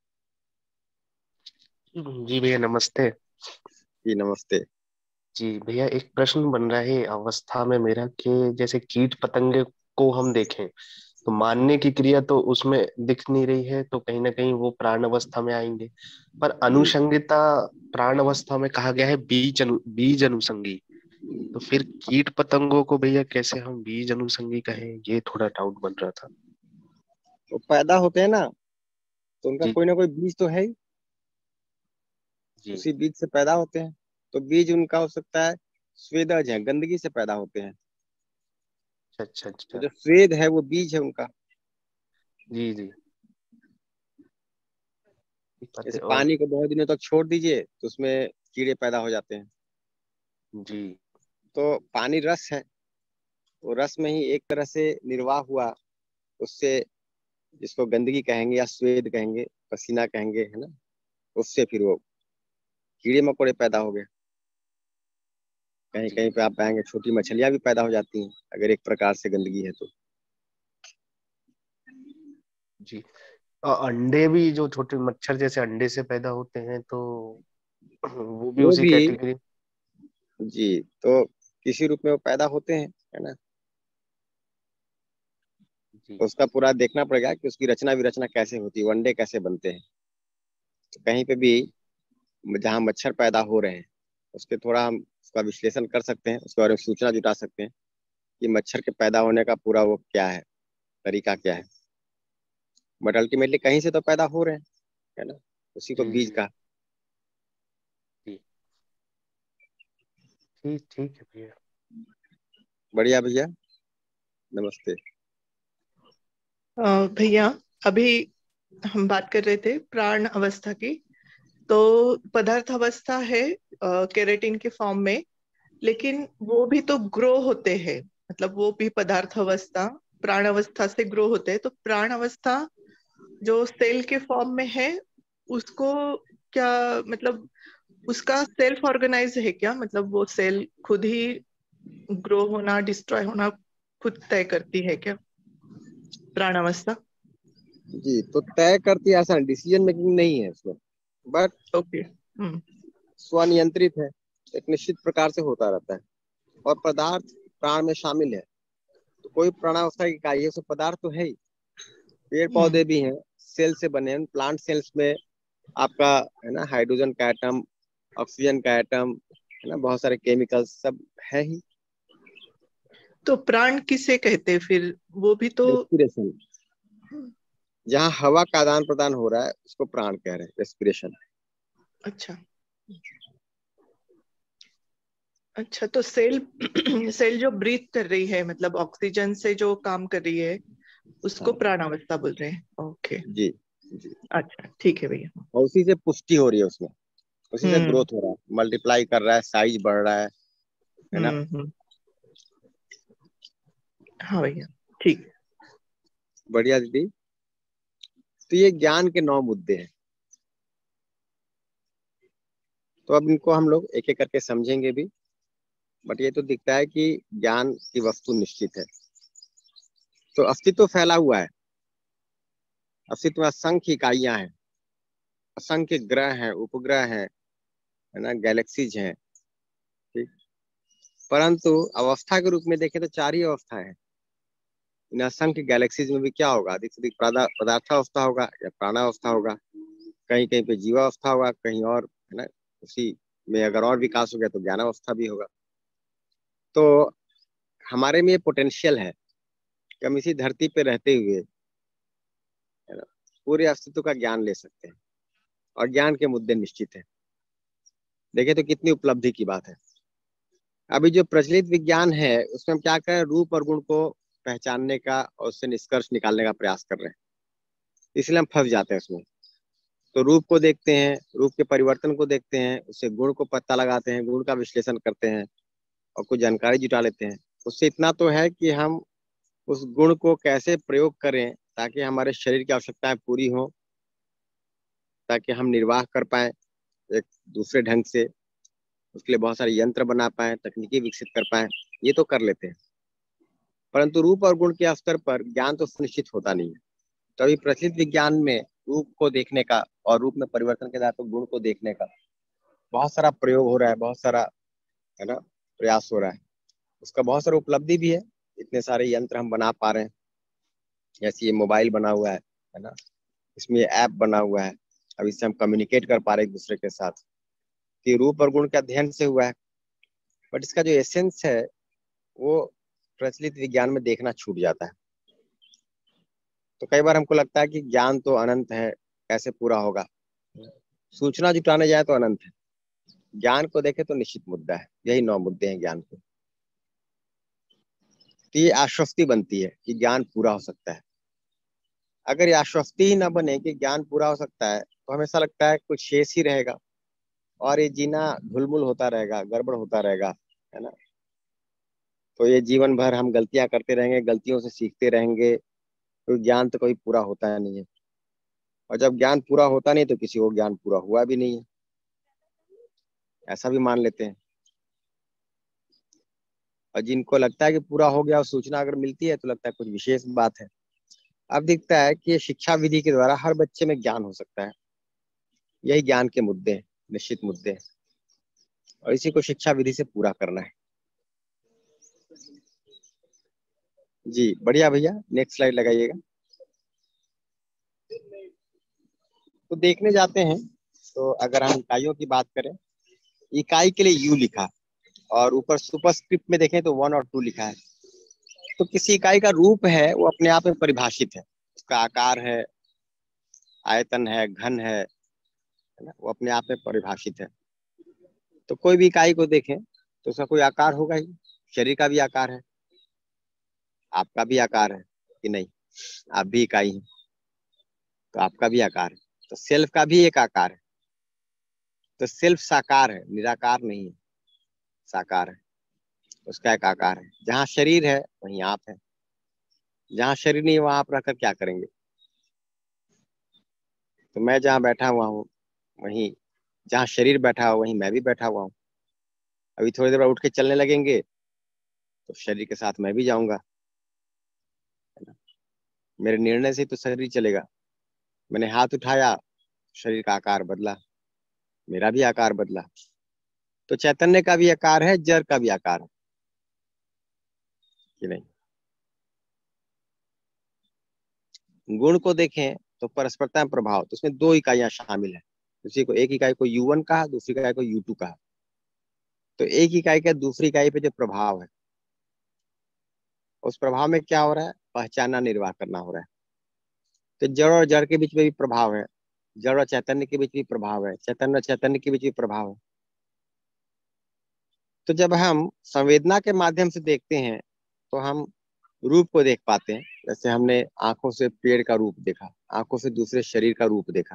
जी भैया नमस्ते। जी नमस्ते। जी भैया, एक प्रश्न बन रहा है अवस्था में मेरा कि जैसे कीट पतंगे को हम देखें तो मानने की क्रिया तो उसमें दिख नहीं रही है, तो कहीं ना कहीं वो प्राण अवस्था में आएंगे। पर जी, अनुषंगिता प्राण अवस्था में कहा गया है बीज अनु बीज अनुसंगी। तो फिर कीट पतंगों को भैया कैसे हम बीज अनुसंगी कहें, ये थोड़ा डाउट बन रहा था। वो पैदा होते हैं ना, तो उनका जी कोई ना कोई बीज तो है ही, जी। उसी बीज से पैदा होते हैं। तो बीज उनका हो सकता है स्वेदज है, गंदगी से पैदा होते हैं। अच्छा अच्छा तो अच्छा। जो स्वेद है वो बीज है उनका। जी जी। ठीक बात जैसे है। और पानी को बहुत दिनों तक छोड़ दीजिए तो उसमें कीड़े पैदा हो जाते हैं। जी तो पानी रस है, वो रस में ही एक तरह से निर्वाह हुआ, उससे, जिसको गंदगी कहेंगे या स्वेद कहेंगे, पसीना कहेंगे, है ना, उससे फिर वो कीड़े मकोड़े पैदा हो गए। कहीं जी कहीं पे आप पाएंगे छोटी मछलियां भी पैदा हो जाती हैं, अगर एक प्रकार से गंदगी है तो। जी। अ, अंडे भी जो छोटे मच्छर जैसे अंडे से पैदा होते हैं, तो वो भी वो उसी भी, कैटेगरी? जी, तो किसी रूप में वो पैदा होते हैं, है ना। जी तो उसका पूरा देखना पड़ेगा कि उसकी रचना विरचना कैसे होती है, वो अंडे कैसे बनते हैं। तो कहीं पे भी जहाँ मच्छर पैदा हो रहे हैं, उसके थोड़ा हम उसका विश्लेषण कर सकते हैं, उसके बारे में सूचना जुटा सकते हैं कि मच्छर के पैदा होने का पूरा वो क्या है, तरीका क्या है। बट अल्टीमेटली कहीं से तो पैदा हो रहे हैं, है ना, उसी को जी बीज जी का। जी। ठीक ठीक है भैया। बढ़िया भैया, नमस्ते। अ, भैया, अभी हम बात कर रहे थे प्राण अवस्था की, तो पदार्थ अवस्था है केराटिन के फॉर्म में, लेकिन वो भी तो ग्रो होते हैं, मतलब वो भी पदार्थ अवस्था प्राण अवस्था से ग्रो होते हैं। तो प्राण अवस्था जो सेल के फॉर्म में है, उसको क्या मतलब उसका सेल्फ ऑर्गेनाइज है क्या? मतलब वो सेल खुद ही ग्रो होना डिस्ट्रॉय होना खुद तय करती है क्या प्राण अवस्था? जी, तो तय करती है ऐसा डिसीजन मेकिंग नहीं है उसमें, बट ओके। हम्म स्वनियंत्रित है, एक निश्चित प्रकार से होता रहता है। और पदार्थ प्राण में शामिल है, तो कोई प्राणावस्था की इकाई है, उसमें पदार्थ तो है ही। पेड़ हम्म पौधे भी हैं, सेल से बने हैं। प्लांट सेल्स में आपका है ना हाइड्रोजन का एटम, ऑक्सीजन का एटम, है ना, बहुत सारे केमिकल्स सब है ही। तो प्राण किसे कहते हैं फिर? वो भी तो रेस्पिरेशन, जहाँ हवा का आदान प्रदान हो रहा है उसको प्राण कह रहे हैं, रेस्पिरेशन। अच्छा अच्छा। तो सेल सेल जो ब्रीथ कर रही है, मतलब ऑक्सीजन से जो काम कर रही है, उसको हाँ प्राणावस्था बोल रहे हैं। ओके, जी जी। अच्छा ठीक है भैया। और उसी से पुष्टि हो रही है उसमें, उसी से हम्म ग्रोथ हो रहा है, मल्टीप्लाई कर रहा है, साइज बढ़ रहा है है ना। हम्म हम्म हाँ भैया, ठीक। बढ़िया दीदी। तो ये ज्ञान के नौ मुद्दे हैं, तो अब इनको हम लोग एक एक करके समझेंगे भी। बट ये तो दिखता है कि ज्ञान की वस्तु निश्चित है। तो अस्तित्व फैला हुआ है, अस्तित्व में असंख्य इकाइयां हैं, असंख्य ग्रह हैं, उपग्रह हैं, है ना, गैलेक्सीज हैं। ठीक। परंतु अवस्था के रूप में देखें तो चार ही अवस्था है। इन असंख्य गैलेक्सीज में भी क्या होगा? अधिक से अधिक पदार्थावस्था होगा या प्राणावस्था होगा, कहीं कहीं पे जीवावस्था होगा, कहीं और, है ना, उसी में अगर और विकास हो गया तो ज्ञानावस्था भी होगा। तो हमारे में ये पोटेंशियल है कि हम इसी धरती पे रहते हुए, है ना, पूरे अस्तित्व का ज्ञान ले सकते हैं। और ज्ञान के मुद्दे निश्चित है। देखें तो कितनी उपलब्धि की बात है। अभी जो प्रचलित विज्ञान है उसमें हम क्या कर रहे हैं? रूप और गुण को पहचानने का और उससे निष्कर्ष निकालने का प्रयास कर रहे हैं, इसलिए हम फंस जाते हैं उसमें। तो रूप को देखते हैं, रूप के परिवर्तन को देखते हैं, उससे गुण को पता लगाते हैं, गुण का विश्लेषण करते हैं और कुछ जानकारी जुटा लेते हैं। उससे इतना तो है कि हम उस गुण को कैसे प्रयोग करें ताकि हमारे शरीर की आवश्यकताएं पूरी हो, ताकि हम निर्वाह कर पाए एक दूसरे ढंग से, उसके लिए बहुत सारे यंत्र बना पाए, तकनीकी विकसित कर पाए, ये तो कर लेते हैं। परंतु रूप और गुण के स्तर पर ज्ञान तो सुनिश्चित होता नहीं है। तो अभी प्रचलित विज्ञान में रूप को देखने का और रूप में परिवर्तन के आधार पर गुण को देखने का बहुत सारा प्रयोग हो रहा है, बहुत सारा, है ना, प्रयास हो रहा है। उसका बहुत सारा उपलब्धि भी है, इतने सारे यंत्र हम बना पा रहे हैं। जैसे ये मोबाइल बना हुआ है है ना, इसमें ऐप बना हुआ है, अब इससे हम कम्युनिकेट कर पा रहे हैं एक दूसरे के साथ। कि रूप और गुण के अध्ययन से हुआ है, बट इसका जो एसेंस है वो प्रचलित विज्ञान में देखना छूट जाता है। तो कई बार हमको लगता है कि ज्ञान तो अनंत है, कैसे पूरा होगा? सूचना जुटाने जाए तो अनंत है, ज्ञान को देखे तो निश्चित मुद्दा है। यही नौ मुद्दे हैं ज्ञान के। तो ये आश्वस्ति बनती है कि ज्ञान पूरा हो सकता है। अगर ये आश्वस्ति ही ना बने कि ज्ञान पूरा हो सकता है, तो हमेशा लगता है कुछ शेष ही रहेगा और ये जीना ढुलमुल होता रहेगा, गड़बड़ होता रहेगा, है ना। तो ये जीवन भर हम गलतियां करते रहेंगे, गलतियों से सीखते रहेंगे, तो ज्ञान तो कभी पूरा होता नहीं है। और जब ज्ञान पूरा होता नहीं तो किसी को ज्ञान पूरा हुआ भी नहीं है, ऐसा भी मान लेते हैं। और जिनको लगता है कि पूरा हो गया और सूचना अगर मिलती है तो लगता है कुछ विशेष बात है। अब दिखता है कि शिक्षा विधि के द्वारा हर बच्चे में ज्ञान हो सकता है। यही ज्ञान के मुद्दे हैं, निश्चित मुद्दे हैं, और इसी को शिक्षा विधि से पूरा करना है। जी बढ़िया भैया, नेक्स्ट स्लाइड लगाइएगा। तो देखने जाते हैं, तो अगर हम इकाइयों की बात करें, इकाई के लिए यू लिखा और ऊपर सुपरस्क्रिप्ट में देखें तो वन और टू लिखा है। तो किसी इकाई का रूप है वो अपने आप में परिभाषित है, उसका आकार है, आयतन है, घन है, है ना, वो अपने आप में परिभाषित है। तो कोई भी इकाई को देखें तो उसका कोई आकार होगा ही। शरीर का भी आकार है, आपका भी आकार है कि नहीं? आप भी इकाई हैं। तो आपका भी आकार है, तो सेल्फ का भी एक आकार है। तो सेल्फ साकार है, निराकार नहीं है, साकार है, उसका एक आकार है। जहाँ शरीर है वहीं आप है, जहाँ शरीर नहीं है वहां आप रहकर क्या करेंगे। तो मैं जहाँ बैठा हुआ हूँ वहीं, जहाँ शरीर बैठा हुआ वहीं मैं भी बैठा हुआ हूँ। अभी थोड़ी देर बाद उठ के चलने लगेंगे तो शरीर के साथ मैं भी जाऊंगा, मेरे निर्णय से तो शरीर चलेगा। मैंने हाथ उठाया, शरीर का आकार बदला, मेरा भी आकार बदला। तो चैतन्य का भी आकार है, जड़ का भी आकार है कि नहीं। गुण को देखें तो परस्परता में प्रभाव, तो उसमें दो इकाइयां शामिल है। दूसरी को एक इकाई को यू वन कहा, दूसरी इकाई को यू टू कहा। तो एक इकाई का दूसरी इकाई पे जो प्रभाव है, उस प्रभाव में क्या हो रहा है, पहचानना निर्वाह करना हो रहा है। तो जड़ और जड़ के बीच में भी प्रभाव है, जड़ और चैतन्य के बीच भी प्रभाव है, चैतन्य और चैतन्य के बीच भी प्रभाव है। तो जब हम संवेदना के माध्यम से देखते हैं तो हम रूप को देख पाते हैं। जैसे हमने आंखों से पेड़ का रूप देखा, आंखों से दूसरे शरीर का रूप देखा।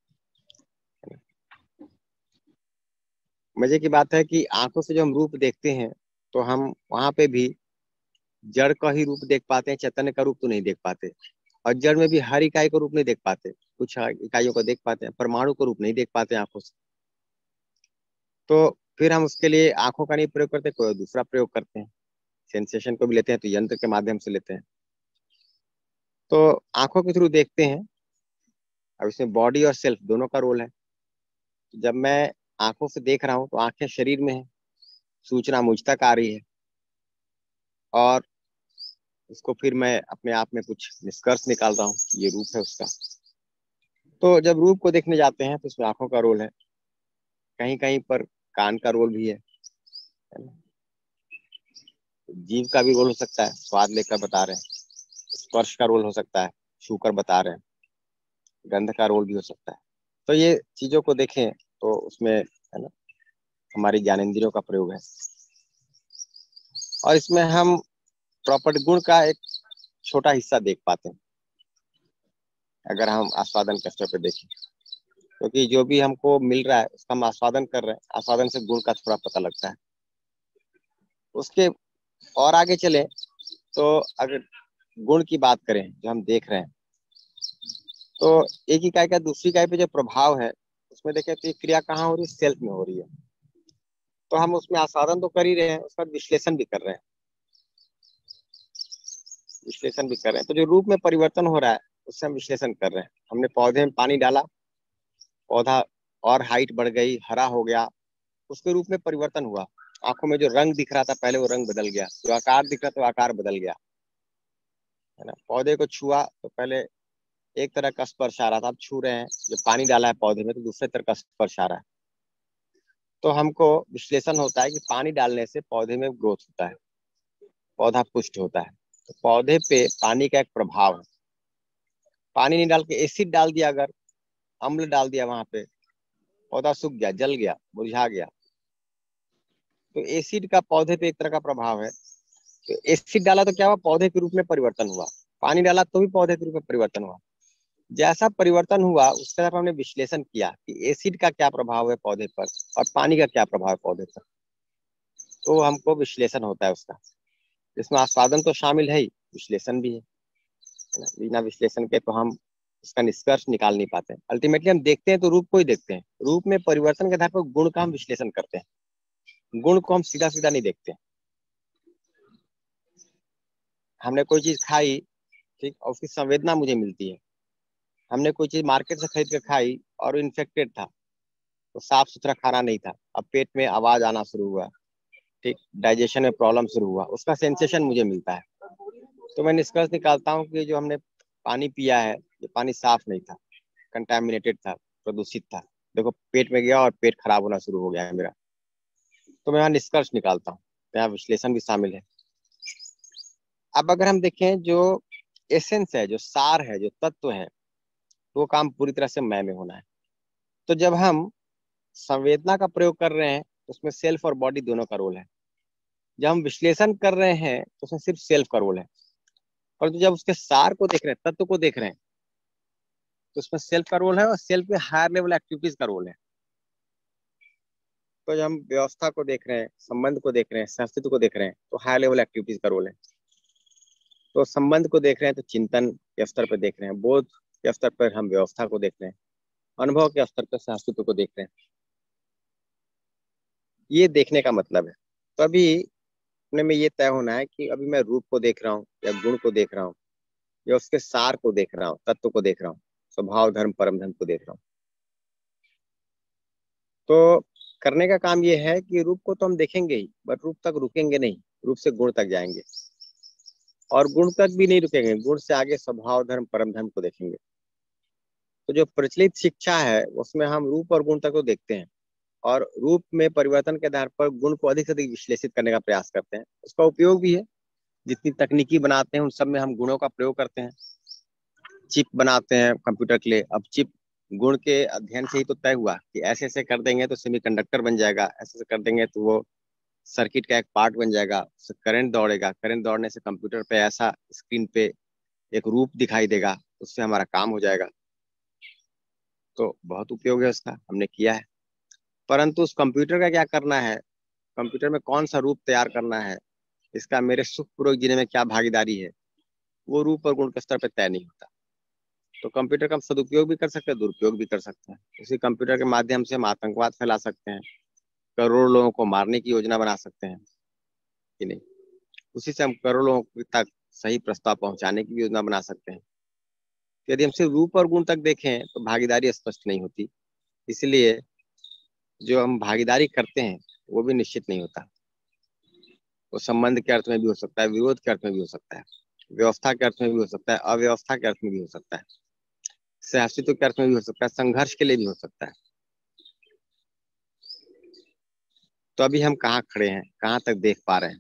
मजे की बात है कि आंखों से जो हम रूप देखते हैं तो हम वहां पे भी जड़ का ही रूप देख पाते हैं, चैतन्य का रूप तो नहीं देख पाते। और जड़ में भी हर इकाई का रूप नहीं देख पाते, कुछ इकाइयों को देख पाते हैं, परमाणु का रूप नहीं देख पाते आंखों से। तो फिर हम उसके लिए आंखों का नहीं प्रयोग करते, कोई दूसरा प्रयोग करते हैं। सेंसेशन को भी लेते हैं तो यंत्र के माध्यम से लेते हैं। तो आंखों के थ्रू देखते हैं। अब इसमें बॉडी और सेल्फ दोनों का रोल है। जब मैं आंखों से देख रहा हूँ तो आंखें शरीर में है, सूचना मुझ तक आ रही है, और उसको फिर मैं अपने आप में कुछ निष्कर्ष निकाल रहा हूँ, ये रूप है उसका। तो जब रूप को देखने जाते हैं तो उसमें आंखों का रोल है, कहीं कहीं पर कान का रोल भी है, है ना? जीभ का भी रोल हो सकता है, स्वाद लेकर बता रहे हैं। स्पर्श का रोल हो सकता है, छूकर बता रहे हैं। गंध का रोल भी हो सकता है। तो ये चीजों को देखें तो उसमें, है ना, हमारी ज्ञानेंद्रियों का प्रयोग है। और इसमें हम प्रॉपर्टी गुण का एक छोटा हिस्सा देख पाते हैं अगर हम आस्वादन के स्तर पे देखें, क्योंकि जो भी हमको मिल रहा है उसका हम आस्वादन कर रहे हैं, आस्वादन से गुण का थोड़ा पता लगता है। उसके और आगे चले तो अगर गुण की बात करें जो हम देख रहे हैं, तो एक इकाई का दूसरी इकाई पे जो प्रभाव है उसमें देखें तो ये क्रिया कहाँ हो रही है, सेल्फ में हो रही है। तो हम उसमें आस्वादन तो कर ही रहे हैं, उसका विश्लेषण भी कर रहे हैं, विश्लेषण भी कर रहे हैं। तो जो रूप में परिवर्तन हो रहा है उससे हम विश्लेषण कर रहे हैं। हमने पौधे में पानी डाला, पौधा और हाइट बढ़ गई, हरा हो गया, उसके रूप में परिवर्तन हुआ। आंखों में जो रंग दिख रहा था पहले वो रंग बदल गया, जो आकार दिख रहा था वो आकार बदल गया, है ना। पौधे को छुआ तो पहले एक तरह का स्पर्श आ रहा था, अब छू रहे हैं, जब पानी डाला है पौधे में तो दूसरे तरह का स्पर्श आ रहा है। तो हमको विश्लेषण होता है कि पानी डालने से पौधे में ग्रोथ होता है, पौधा पुष्ट होता है। तो पौधे पे पानी का एक प्रभाव है। पानी नहीं डाल के एसिड डाल दिया, अगर अम्ल डाल दिया वहां पे, पौधा सूख गया, जल गया, मुरझा गया। तो एसिड का पौधे पे एक तरह का प्रभाव है। तो एसिड डाला तो क्या हुआ, पौधे के रूप में परिवर्तन हुआ। पानी डाला तो भी पौधे के रूप में परिवर्तन हुआ। जैसा परिवर्तन हुआ उसके तरफ हमने विश्लेषण किया कि एसिड का क्या प्रभाव है पौधे पर और पानी का क्या प्रभाव है पौधे पर। तो हमको विश्लेषण होता है उसका। इसमें आस्वादन तो शामिल है ही, विश्लेषण भी है। बिना विश्लेषण के तो हम इसका निष्कर्ष निकाल नहीं पाते। अल्टीमेटली हम देखते हैं तो रूप को ही देखते हैं, रूप में परिवर्तन के आधार पर गुण का हम विश्लेषण करते हैं। गुण को हम सीधा सीधा नहीं देखते। हमने कोई चीज खाई, ठीक, और उसकी संवेदना मुझे मिलती है। हमने कोई चीज मार्केट से खरीद कर खाई और इन्फेक्टेड था, तो साफ सुथरा खाना नहीं था, अब पेट में आवाज आना शुरू हुआ, ठीक, डाइजेशन में प्रॉब्लम शुरू हुआ, उसका सेंसेशन मुझे मिलता है। तो मैं निष्कर्ष निकालता हूँ कि जो हमने पानी पिया है ये पानी साफ नहीं था, कंटामिनेटेड था, प्रदूषित था। देखो पेट में गया और पेट खराब होना शुरू हो गया है मेरा। तो मैं यहाँ निष्कर्ष निकालता हूँ, यहाँ विश्लेषण भी शामिल है। अब अगर हम देखें जो एसेंस है, जो सार है, जो तत्व है, तो वो काम पूरी तरह से मैं में होना है। तो जब हम संवेदना का प्रयोग कर रहे हैं तो उसमें सेल्फ और बॉडी दोनों का रोल है। जब हम विश्लेषण कर रहे हैं तो उसमें सिर्फ सेल्फ का रोल है। और जब उसके सार को देख रहे हैं, तत्व को देख रहे हैं, तो उसमें सेल्फ का रोल है और सेल्फ में हायर लेवल एक्टिविटीज का रोल है। तो जब हम व्यवस्था को देख रहे हैं, संबंध को देख रहे हैं, संस्कृति को देख रहे हैं, तो हायर लेवल एक्टिविटीज का रोल है। तो संबंध को देख रहे हैं तो चिंतन के स्तर पर देख रहे हैं, बोध के स्तर पर हम व्यवस्था को देख रहे हैं, अनुभव के स्तर पर संस्कृति को देख रहे हैं। ये देखने का मतलब है। तो अभी अपने में ये तय होना है कि अभी मैं रूप को देख रहा हूँ या गुण को देख रहा हूँ या उसके सार को देख रहा हूँ, तत्व को देख रहा हूँ, स्वभाव धर्म परम धर्म को देख रहा हूँ। तो करने का काम ये है कि रूप को तो हम देखेंगे ही, बट रूप तक रुकेंगे नहीं, रूप से गुण तक जाएंगे और गुण तक भी नहीं रुकेंगे, गुण से आगे स्वभाव धर्म परम धर्म को देखेंगे। तो जो प्रचलित शिक्षा है उसमें हम रूप और गुण तक को देखते हैं और रूप में परिवर्तन के आधार पर गुण को अधिक से अधिक विश्लेषित करने का प्रयास करते हैं। उसका उपयोग भी है, जितनी तकनीकी बनाते हैं उन सब में हम गुणों का प्रयोग करते हैं। चिप बनाते हैं कंप्यूटर के लिए, अब चिप गुण के अध्ययन से ही तो तय हुआ कि ऐसे ऐसे कर देंगे तो सेमीकंडक्टर बन जाएगा, ऐसे ऐसे कर देंगे तो वो सर्किट का एक पार्ट बन जाएगा, उससे करंट दौड़ेगा, करंट दौड़ने से कंप्यूटर पे ऐसा स्क्रीन पे एक रूप दिखाई देगा, उससे हमारा काम हो जाएगा। तो बहुत उपयोग है उसका, हमने किया है। परंतु उस कंप्यूटर का क्या करना है, कंप्यूटर में कौन सा रूप तैयार करना है, इसका मेरे सुखपूर्वक जीने में क्या भागीदारी है, वो रूप और गुण के स्तर पर तय नहीं होता। तो कंप्यूटर का हम सदुपयोग भी कर सकते हैं, दुरुपयोग भी कर सकते हैं। उसी कंप्यूटर के माध्यम से हम आतंकवाद फैला सकते हैं, करोड़ों लोगों को मारने की योजना बना सकते हैं कि नहीं, उसी से हम करोड़ों लोगों तक सही प्रस्ताव पहुंचाने की भी योजना बना सकते हैं। यदि हम सिर्फ रूप और गुण तक देखें तो भागीदारी स्पष्ट नहीं होती, इसलिए जो हम भागीदारी करते हैं वो भी निश्चित नहीं होता। वो संबंध के अर्थ में भी हो सकता है, विरोध के अर्थ में भी हो सकता है, व्यवस्था के अर्थ में भी हो सकता है, अव्यवस्था के अर्थ में भी हो सकता है, सहअस्तित्व के अर्थ में भी हो सकता है, संघर्ष के लिए भी हो सकता है। तो अभी हम कहाँ खड़े हैं, कहाँ तक देख पा रहे हैं?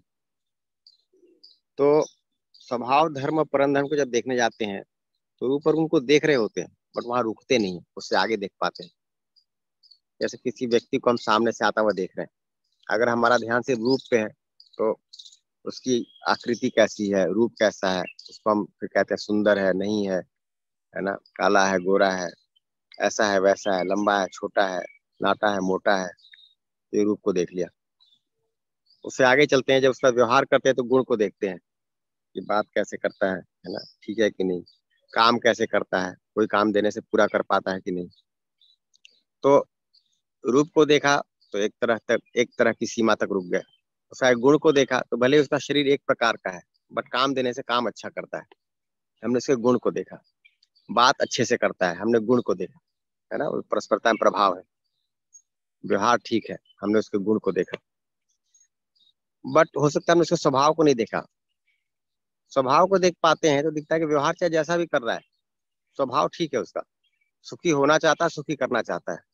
तो स्वभाव धर्म और परम धर्म को जब देखने जाते हैं तो रूप और गुण को देख रहे होते हैं, बट वहां रुकते नहीं, उससे आगे देख पाते हैं। जैसे किसी व्यक्ति को हम सामने से आता हुआ देख रहे हैं, अगर हमारा ध्यान सिर्फ रूप पे है तो उसकी आकृति कैसी है, रूप कैसा है, उसको हम फिर कहते हैं सुंदर है, नहीं है, है ना, काला है, गोरा है, ऐसा है, वैसा है, लंबा है, छोटा है, नाटा है, मोटा है, ये रूप को देख लिया। उससे आगे चलते हैं, जब उसका व्यवहार करते हैं तो गुण को देखते हैं कि बात कैसे करता है है ना, ठीक है कि नहीं, काम कैसे करता है, कोई काम देने से पूरा कर पाता है कि नहीं। तो रूप को देखा तो एक तरह तक, एक तरह की सीमा तक रुक गए। उसका गुण को देखा तो भले उसका शरीर एक प्रकार का है बट काम देने से काम अच्छा करता है, हमने उसके गुण को देखा। बात अच्छे से करता है, हमने गुण को देखा, है ना, परस्परता में प्रभाव है, व्यवहार ठीक है, हमने उसके गुण को देखा। बट हो सकता है हमने उसके स्वभाव को नहीं देखा। स्वभाव को देख पाते हैं तो दिखता है कि व्यवहार चाहे जैसा भी कर रहा है, स्वभाव ठीक है उसका, सुखी होना चाहता है, सुखी करना चाहता है।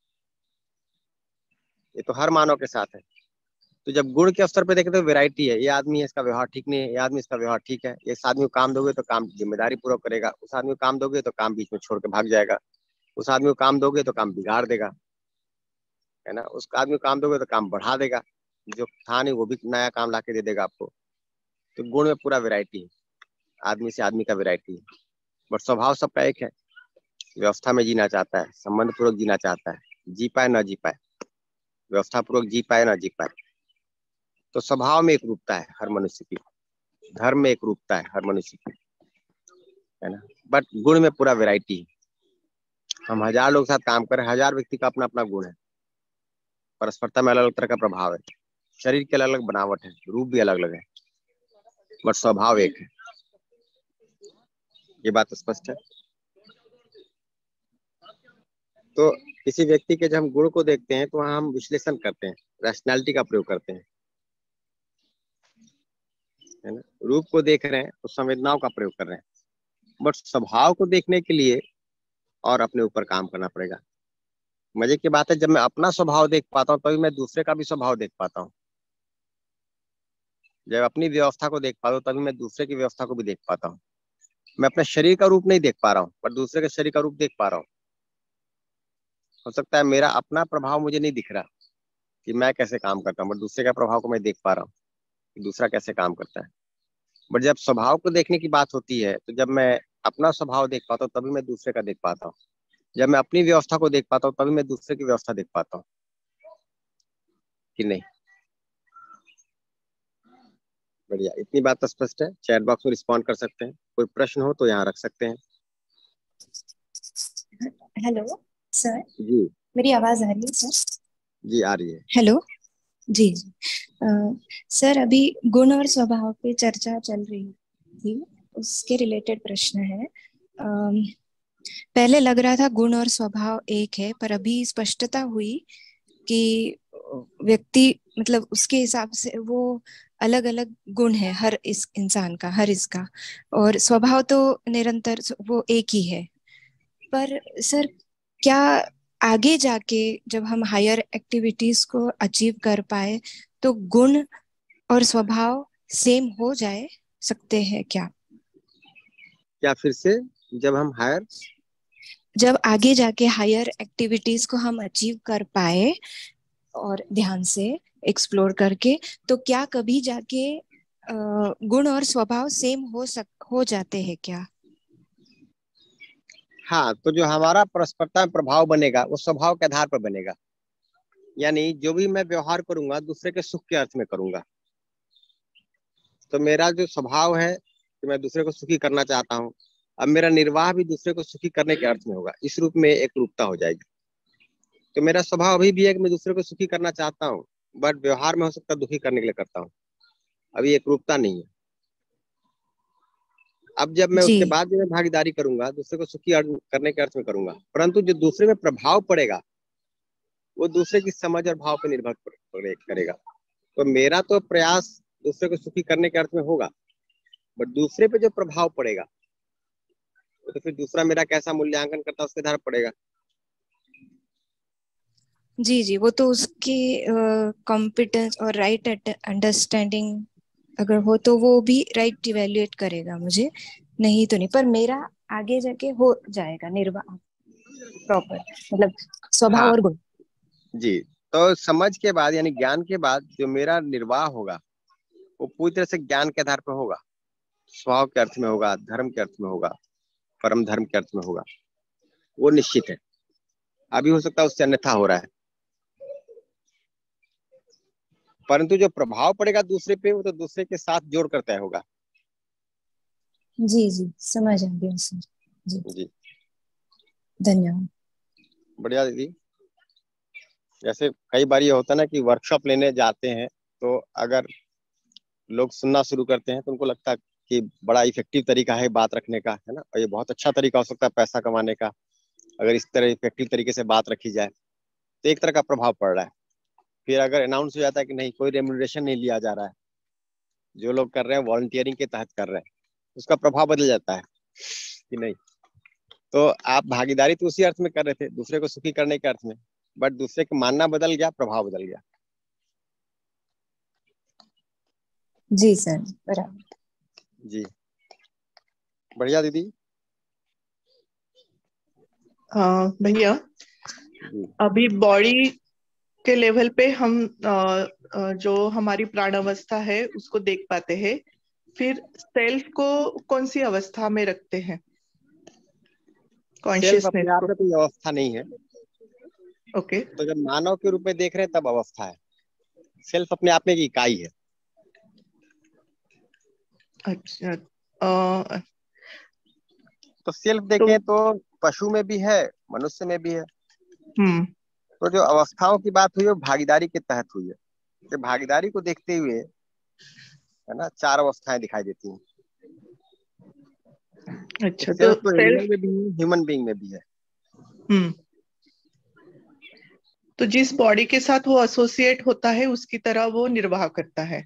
ये तो हर मानव के साथ है। तो जब गुण के स्तर पे देखें तो वैरायटी है, ये आदमी है इसका व्यवहार ठीक नहीं है, ये आदमी इसका व्यवहार ठीक है, इस आदमी को काम दोगे तो काम जिम्मेदारी पूर्वक करेगा, उस आदमी को काम दोगे तो काम बीच में छोड़ के भाग जाएगा, उस आदमी को काम दोगे तो काम बिगाड़ देगा, है ना, उस आदमी को काम दोगे तो काम बढ़ा देगा, जो था नहीं वो भी नया काम ला के दे देगा आपको। तो गुण में पूरा वैरायटी है, आदमी से आदमी का वैरायटी है, बट स्वभाव सबका एक है, व्यवस्था में जीना चाहता है, संबंध पूर्वक जीना चाहता है, जी पाए ना जी पाए, व्यवस्था पूर्वक जी पाए ना जी पाए। तो स्वभाव में एक रूपता है हर मनुष्य की, धर्म में एक रूपता है हर मनुष्य की, है ना, बट गुण में पूरा वैरायटी है। हम हजार लोग साथ काम करें, हजार व्यक्ति का अपना अपना गुण है, परस्परता में अलग अलग तरह का प्रभाव है, शरीर की अलग अलग बनावट है, रूप भी अलग अलग है, बट स्वभाव एक है। ये बात स्पष्ट है। तो किसी व्यक्ति के जब हम गुण को देखते हैं तो वहां हम विश्लेषण करते हैं, रैशनैलिटी का प्रयोग करते हैं, है ना। रूप को देख रहे हैं तो संवेदनाओं का प्रयोग कर रहे हैं, बट स्वभाव को देखने के लिए और अपने ऊपर काम करना पड़ेगा। मजे की बात है, जब मैं अपना स्वभाव देख पाता हूँ तभी मैं दूसरे का भी स्वभाव देख पाता हूँ। जब अपनी व्यवस्था को देख पाता हूँ तभी मैं दूसरे की व्यवस्था को भी देख पाता हूँ। मैं अपने शरीर का रूप नहीं देख पा रहा हूँ पर दूसरे के शरीर का रूप देख पा रहा हूँ। हो सकता है मेरा अपना प्रभाव मुझे नहीं दिख रहा कि मैं कैसे काम करता हूँ, बट दूसरे का प्रभाव को मैं देख पा रहा हूँ कि दूसरा कैसे काम करता है। बट जब स्वभाव को देखने की बात होती है तो जब मैं अपना स्वभाव देख पाता हूँ तभी मैं दूसरे का देख पाता हूँ। जब मैं अपनी व्यवस्था को देख पाता हूँ तभी मैं दूसरे की व्यवस्था देख पाता हूँ, कि नहीं? बढ़िया, इतनी बात स्पष्ट है। चैट बॉक्स में रिस्पॉन्ड कर सकते हैं, कोई प्रश्न हो तो यहाँ रख सकते हैं। हेलो सर, जी मेरी आवाज आ रही है सर? जी आ रही है। हेलो जी जी अ, सर, अभी गुण और स्वभाव पे चर्चा चल रही थी, उसके रिलेटेड प्रश्न है। अम, पहले लग रहा था गुण और स्वभाव एक है, पर अभी स्पष्टता हुई कि व्यक्ति मतलब उसके हिसाब से वो अलग अलग गुण है हर इस इंसान का, हर इसका, और स्वभाव तो निरंतर वो एक ही है। पर सर, क्या आगे जाके जब हम हायर एक्टिविटीज को अचीव कर पाए तो गुण और स्वभाव सेम हो जाए सकते हैं क्या? क्या फिर से? जब हम हायर जब आगे जाके हायर एक्टिविटीज को हम अचीव कर पाए और ध्यान से एक्सप्लोर करके, तो क्या कभी जाके अ, गुण और स्वभाव सेम हो सक हो जाते हैं क्या? हाँ, तो जो हमारा परस्परता में प्रभाव बनेगा वो स्वभाव के आधार पर बनेगा। यानी जो भी मैं व्यवहार करूंगा दूसरे के सुख के अर्थ में करूंगा। तो मेरा जो स्वभाव है कि मैं दूसरे को सुखी करना चाहता हूँ, अब मेरा निर्वाह भी दूसरे को सुखी करने के अर्थ में होगा। इस रूप में एक रूपता हो जाएगी। तो मेरा स्वभाव अभी भी है कि मैं दूसरे को सुखी करना चाहता हूँ, बट व्यवहार में हो सकता है दुखी करने के लिए करता हूँ। अभी एक रूपता नहीं है। अब जब मैं जी उसके बाद जो मैं भागीदारी करूंगा दूसरे को सुखी अर्थ- करने के अर्थ में करूंगा, परंतु जो दूसरे में प्रभाव पड़ेगा वो दूसरे की समझ और भाव पर निर्भर करे- करेगा। तो मेरा तो प्रयास दूसरे को सुखी करने के अर्थ में होगा, बट दूसरे पे जो प्रभाव पड़ेगा वो तो फिर दूसरा मेरा कैसा मूल्यांकन करता है उसके आधार पर पड़ेगा। जी जी वो तो उसके कॉम्पिटेंस और राइट अंडरस्टैंडिंग अगर हो तो वो भी राइट इवेल्युएट करेगा मुझे, नहीं तो नहीं। पर मेरा आगे जाके हो जाएगा निर्वाह प्रॉपर, मतलब स्वभाव हाँ और गुण। जी, तो समझ के बाद यानी ज्ञान के बाद जो मेरा निर्वाह होगा वो पूरी तरह से ज्ञान के आधार पर होगा, स्वभाव के अर्थ में होगा, धर्म के अर्थ में होगा, परम धर्म के अर्थ में होगा। वो निश्चित है। अभी हो सकता है उससे अन्यथा हो रहा है, परंतु जो प्रभाव पड़ेगा दूसरे पे वो तो दूसरे के साथ जोड़ कर तय होगा। जी जी समझ आ गया सर। जी जी धन्यवाद। बढ़िया दीदी। जैसे कई बार ये होता है ना कि वर्कशॉप लेने जाते हैं तो अगर लोग सुनना शुरू करते हैं तो उनको लगता है कि बड़ा इफेक्टिव तरीका है बात रखने का, है ना, और ये बहुत अच्छा तरीका हो सकता है पैसा कमाने का अगर इस तरह इफेक्टिव तरीके से बात रखी जाए। तो एक तरह का प्रभाव पड़ रहा है। फिर अगर अनाउंस हो जाता है कि नहीं, कोई रेम्यूनरेशन नहीं लिया जा रहा है, जो लोग कर रहे हैं वॉलंटियरिंग के तहत कर रहे हैं, उसका प्रभाव बदल जाता है कि नहीं। तो आप भागीदारी तो उसी अर्थ में कर रहे थे, दूसरे को सुखी करने के अर्थ में, बट दूसरे का मानना बदल गया, प्रभाव बदल गया। जी सर बराबर। जी बढ़िया दीदी। हाँ भैया, जी अभी बॉडी के लेवल पे हम अ, अ, जो हमारी प्राण अवस्था है उसको देख पाते हैं। फिर सेल्फ को कौन सी अवस्था में रखते हैं, सेल्फ कॉन्शियसनेस अपने आप को? में कोई अवस्था नहीं है। ओके, तो जब मानव के रूप में देख रहे हैं तब अवस्था है। सेल्फ अपने आप में एक इकाई है। अच्छा। अ, तो सेल्फ तो देखें तो पशु में भी है, मनुष्य में भी है। हम्म तो जो अवस्थाओं की बात हुई है वो भागीदारी के तहत हुई है। तो भागीदारी को देखते हुए, है ना, चार अवस्थाएं दिखाई देती हैं। तो अच्छा, तो सेल्फ तो सेल्फ एनिमल में भी है, ह्यूमन बीइंग में भी है। हम्म तो जिस बॉडी के साथ वो एसोसिएट होता है उसकी तरह वो निर्वाह करता है।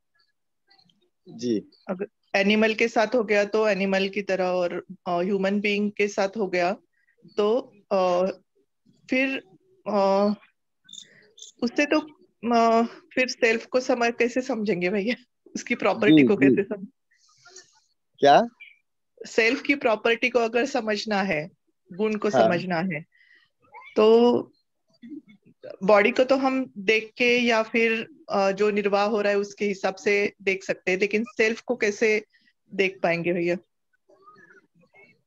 जी अगर एनिमल के साथ हो गया तो एनिमल की तरह, और ह्यूमन बीइंग के साथ हो गया तो अ, फिर अ, उससे तो अ, फिर सेल्फ को समझ कैसे समझेंगे भैया? उसकी जी प्रॉपर्टी को जी कैसे समझ क्या? सेल्फ की प्रॉपर्टी को अगर समझना है, गुण को हाँ समझना है, तो बॉडी को तो हम देख के या फिर अ, जो निर्वाह हो रहा है उसके हिसाब से देख सकते हैं, लेकिन सेल्फ को कैसे देख पाएंगे भैया?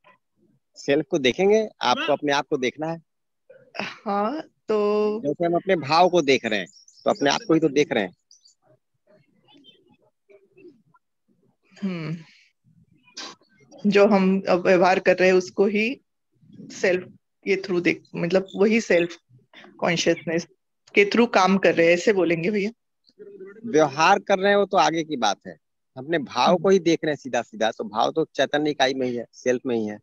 सेल्फ को देखेंगे, आपको अपने आप को देखना है। हाँ तो जैसे हम अपने भाव को देख रहे हैं तो अपने आप को ही तो देख रहे हैं। हम्म जो हम अब व्यवहार कर रहे हैं उसको ही सेल्फ के थ्रू देख, मतलब वही सेल्फ कॉन्शियसनेस के थ्रू काम कर रहे हैं, ऐसे बोलेंगे भैया। व्यवहार कर रहे हैं वो तो आगे की बात है, अपने भाव को ही देख रहे हैं सीधा सीधा, तो भाव तो चैतन्य इकाई में ही है, सेल्फ में ही है।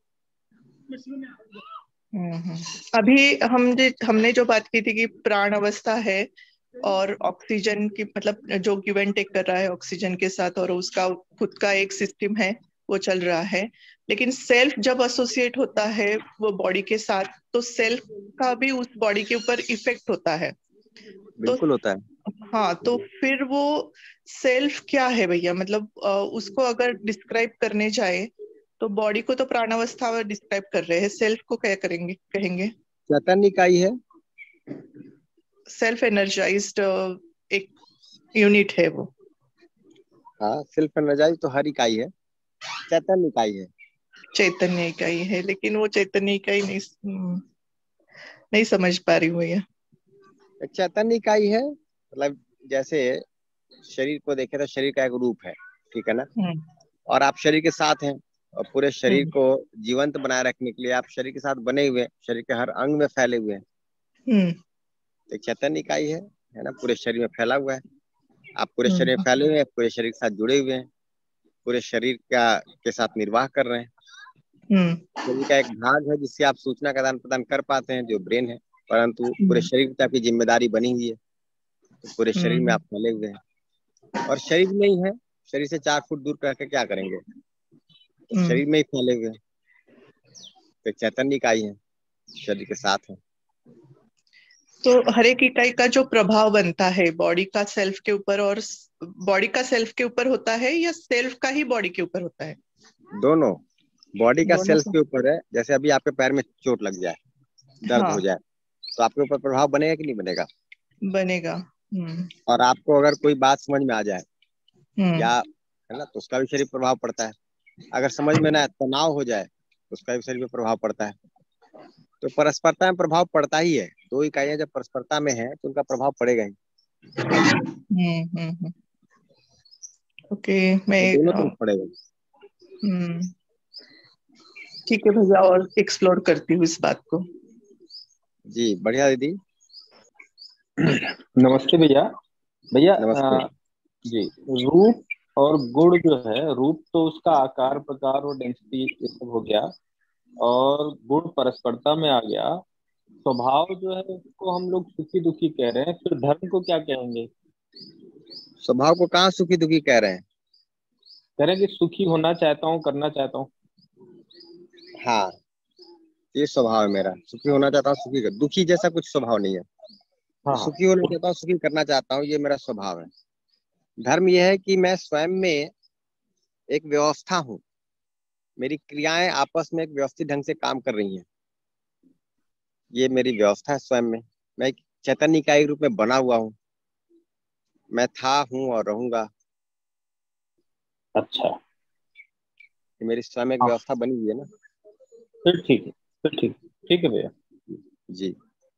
हम्म अभी हम जे, हमने जो बात की थी कि प्राण अवस्था है और ऑक्सीजन की, मतलब जो गिव एंड टेक कर रहा है ऑक्सीजन के साथ, और उसका खुद का एक सिस्टम है वो चल रहा है, लेकिन सेल्फ जब एसोसिएट होता है वो बॉडी के साथ, तो सेल्फ का भी उस बॉडी के ऊपर इफेक्ट होता है। बिल्कुल होता है। हाँ, तो फिर वो सेल्फ क्या है भैया, मतलब अ, उसको अगर डिस्क्राइब करने जाए तो बॉडी को तो प्राणावस्था में डिस्क्राइब कर रहे हैं, सेल्फ को क्या करेंगे, कहेंगे? चैतन्य इकाई है, सेल्फ एनर्जाइज्ड एक यूनिट है वो। हाँ, सेल्फ एनर्जाइज तो हर इकाई है, चैतन्य इकाई है। चैतन्य इकाई है, लेकिन वो चैतन्य इकाई नहीं हम्म, नहीं समझ पा रही हूँ भैया। चैतन्य इकाई है मतलब जैसे शरीर को देखे तो शरीर का एक रूप है, ठीक है ना, हम्म और आप शरीर के साथ हैं, और पूरे शरीर हम्म को जीवंत बनाए रखने के लिए आप शरीर के साथ बने हुए हैं, शरीर के हर अंग में फैले हुए हैं। हम्म एक चैतन्य इकाई है है ना, पूरे शरीर में फैला हुआ है। आप पूरे शरीर में हम्म फैले हुए हैं, पूरे शरीर के साथ जुड़े हुए हैं, पूरे शरीर का के साथ निर्वाह कर रहे हैं। हम्म शरीर का एक भाग है जिससे आप सूचना का आदान प्रदान कर पाते हैं, जो ब्रेन है, परंतु पूरे हम्म शरीर की आपकी जिम्मेदारी बनी हुई है, तो पूरे शरीर में हम्म आप फैले हुए हैं। और शरीर में ही है, शरीर से चार फुट दूर करके क्या करेंगे, तो हम्म शरीर में ही फैले हुए हैं। तो चैतन्य इकाई है, शरीर के साथ है। तो हर एक इकाई का जो प्रभाव बनता है बॉडी का सेल्फ के ऊपर, और बॉडी का सेल्फ के ऊपर होता है या सेल्फ का ही बॉडी के ऊपर होता है? दोनों, बॉडी का दोनों सेल्फ का। के ऊपर है। जैसे अभी आपके पैर में चोट लग जाए, दर्द हो हाँ, जाए, तो आपके ऊपर प्रभाव बनेगा कि नहीं बनेगा? बनेगा। हम्म और आपको अगर कोई बात समझ में आ जाए या, हम्म है ना, तो उसका भी शरीर प्रभाव पड़ता है। अगर समझ में ना तनाव हो जाए तो उसका भी शरीर में प्रभाव पड़ता है। तो परस्परता में प्रभाव पड़ता ही है। दो इकाइयां जब परस्परता में है तो उनका प्रभाव पड़ेगा ही, हम्म हम्म ओके, मैं तो दोनों अ, तरफ पड़ेगा। हम्म ठीक है भैया, और एक्सप्लोर करती हूँ इस बात को। जी बढ़िया दीदी। नमस्ते भैया। भैया नमस्ते। अ, जी, रूप और गुण जो है, रूप तो उसका आकार प्रकार और डेंसिटी ये सब हो गया, और गुण परस्परता में आ गया। स्वभाव जो है उसको हम लोग सुखी दुखी कह रहे हैं, फिर धर्म को क्या कहेंगे? स्वभाव को कहाँ सुखी दुखी कह रहे हैं? कह रहे हैं कि सुखी होना चाहता हूँ, करना चाहता हूँ। हाँ, ये स्वभाव है मेरा, सुखी होना चाहता हूँ, सुखी कर, दुखी जैसा कुछ स्वभाव नहीं है। हाँ सुखी होना चाहता हूँ, सुखी करना चाहता हूँ, ये मेरा स्वभाव है। धर्म यह है कि मैं स्वयं में एक व्यवस्था हूँ, मेरी क्रियाएं आपस में एक व्यवस्थित ढंग से काम कर रही हैं, ये मेरी व्यवस्था है स्वयं में। मैं एक चैतन्य इकाई रूप में बना हुआ हूँ, मैं था, हूँ और रहूंगा। अच्छा, ये मेरी स्वयं एक हाँ, व्यवस्था बनी हुई है ना। फिर ठीक है, फिर ठीक ठीक है भैया जी।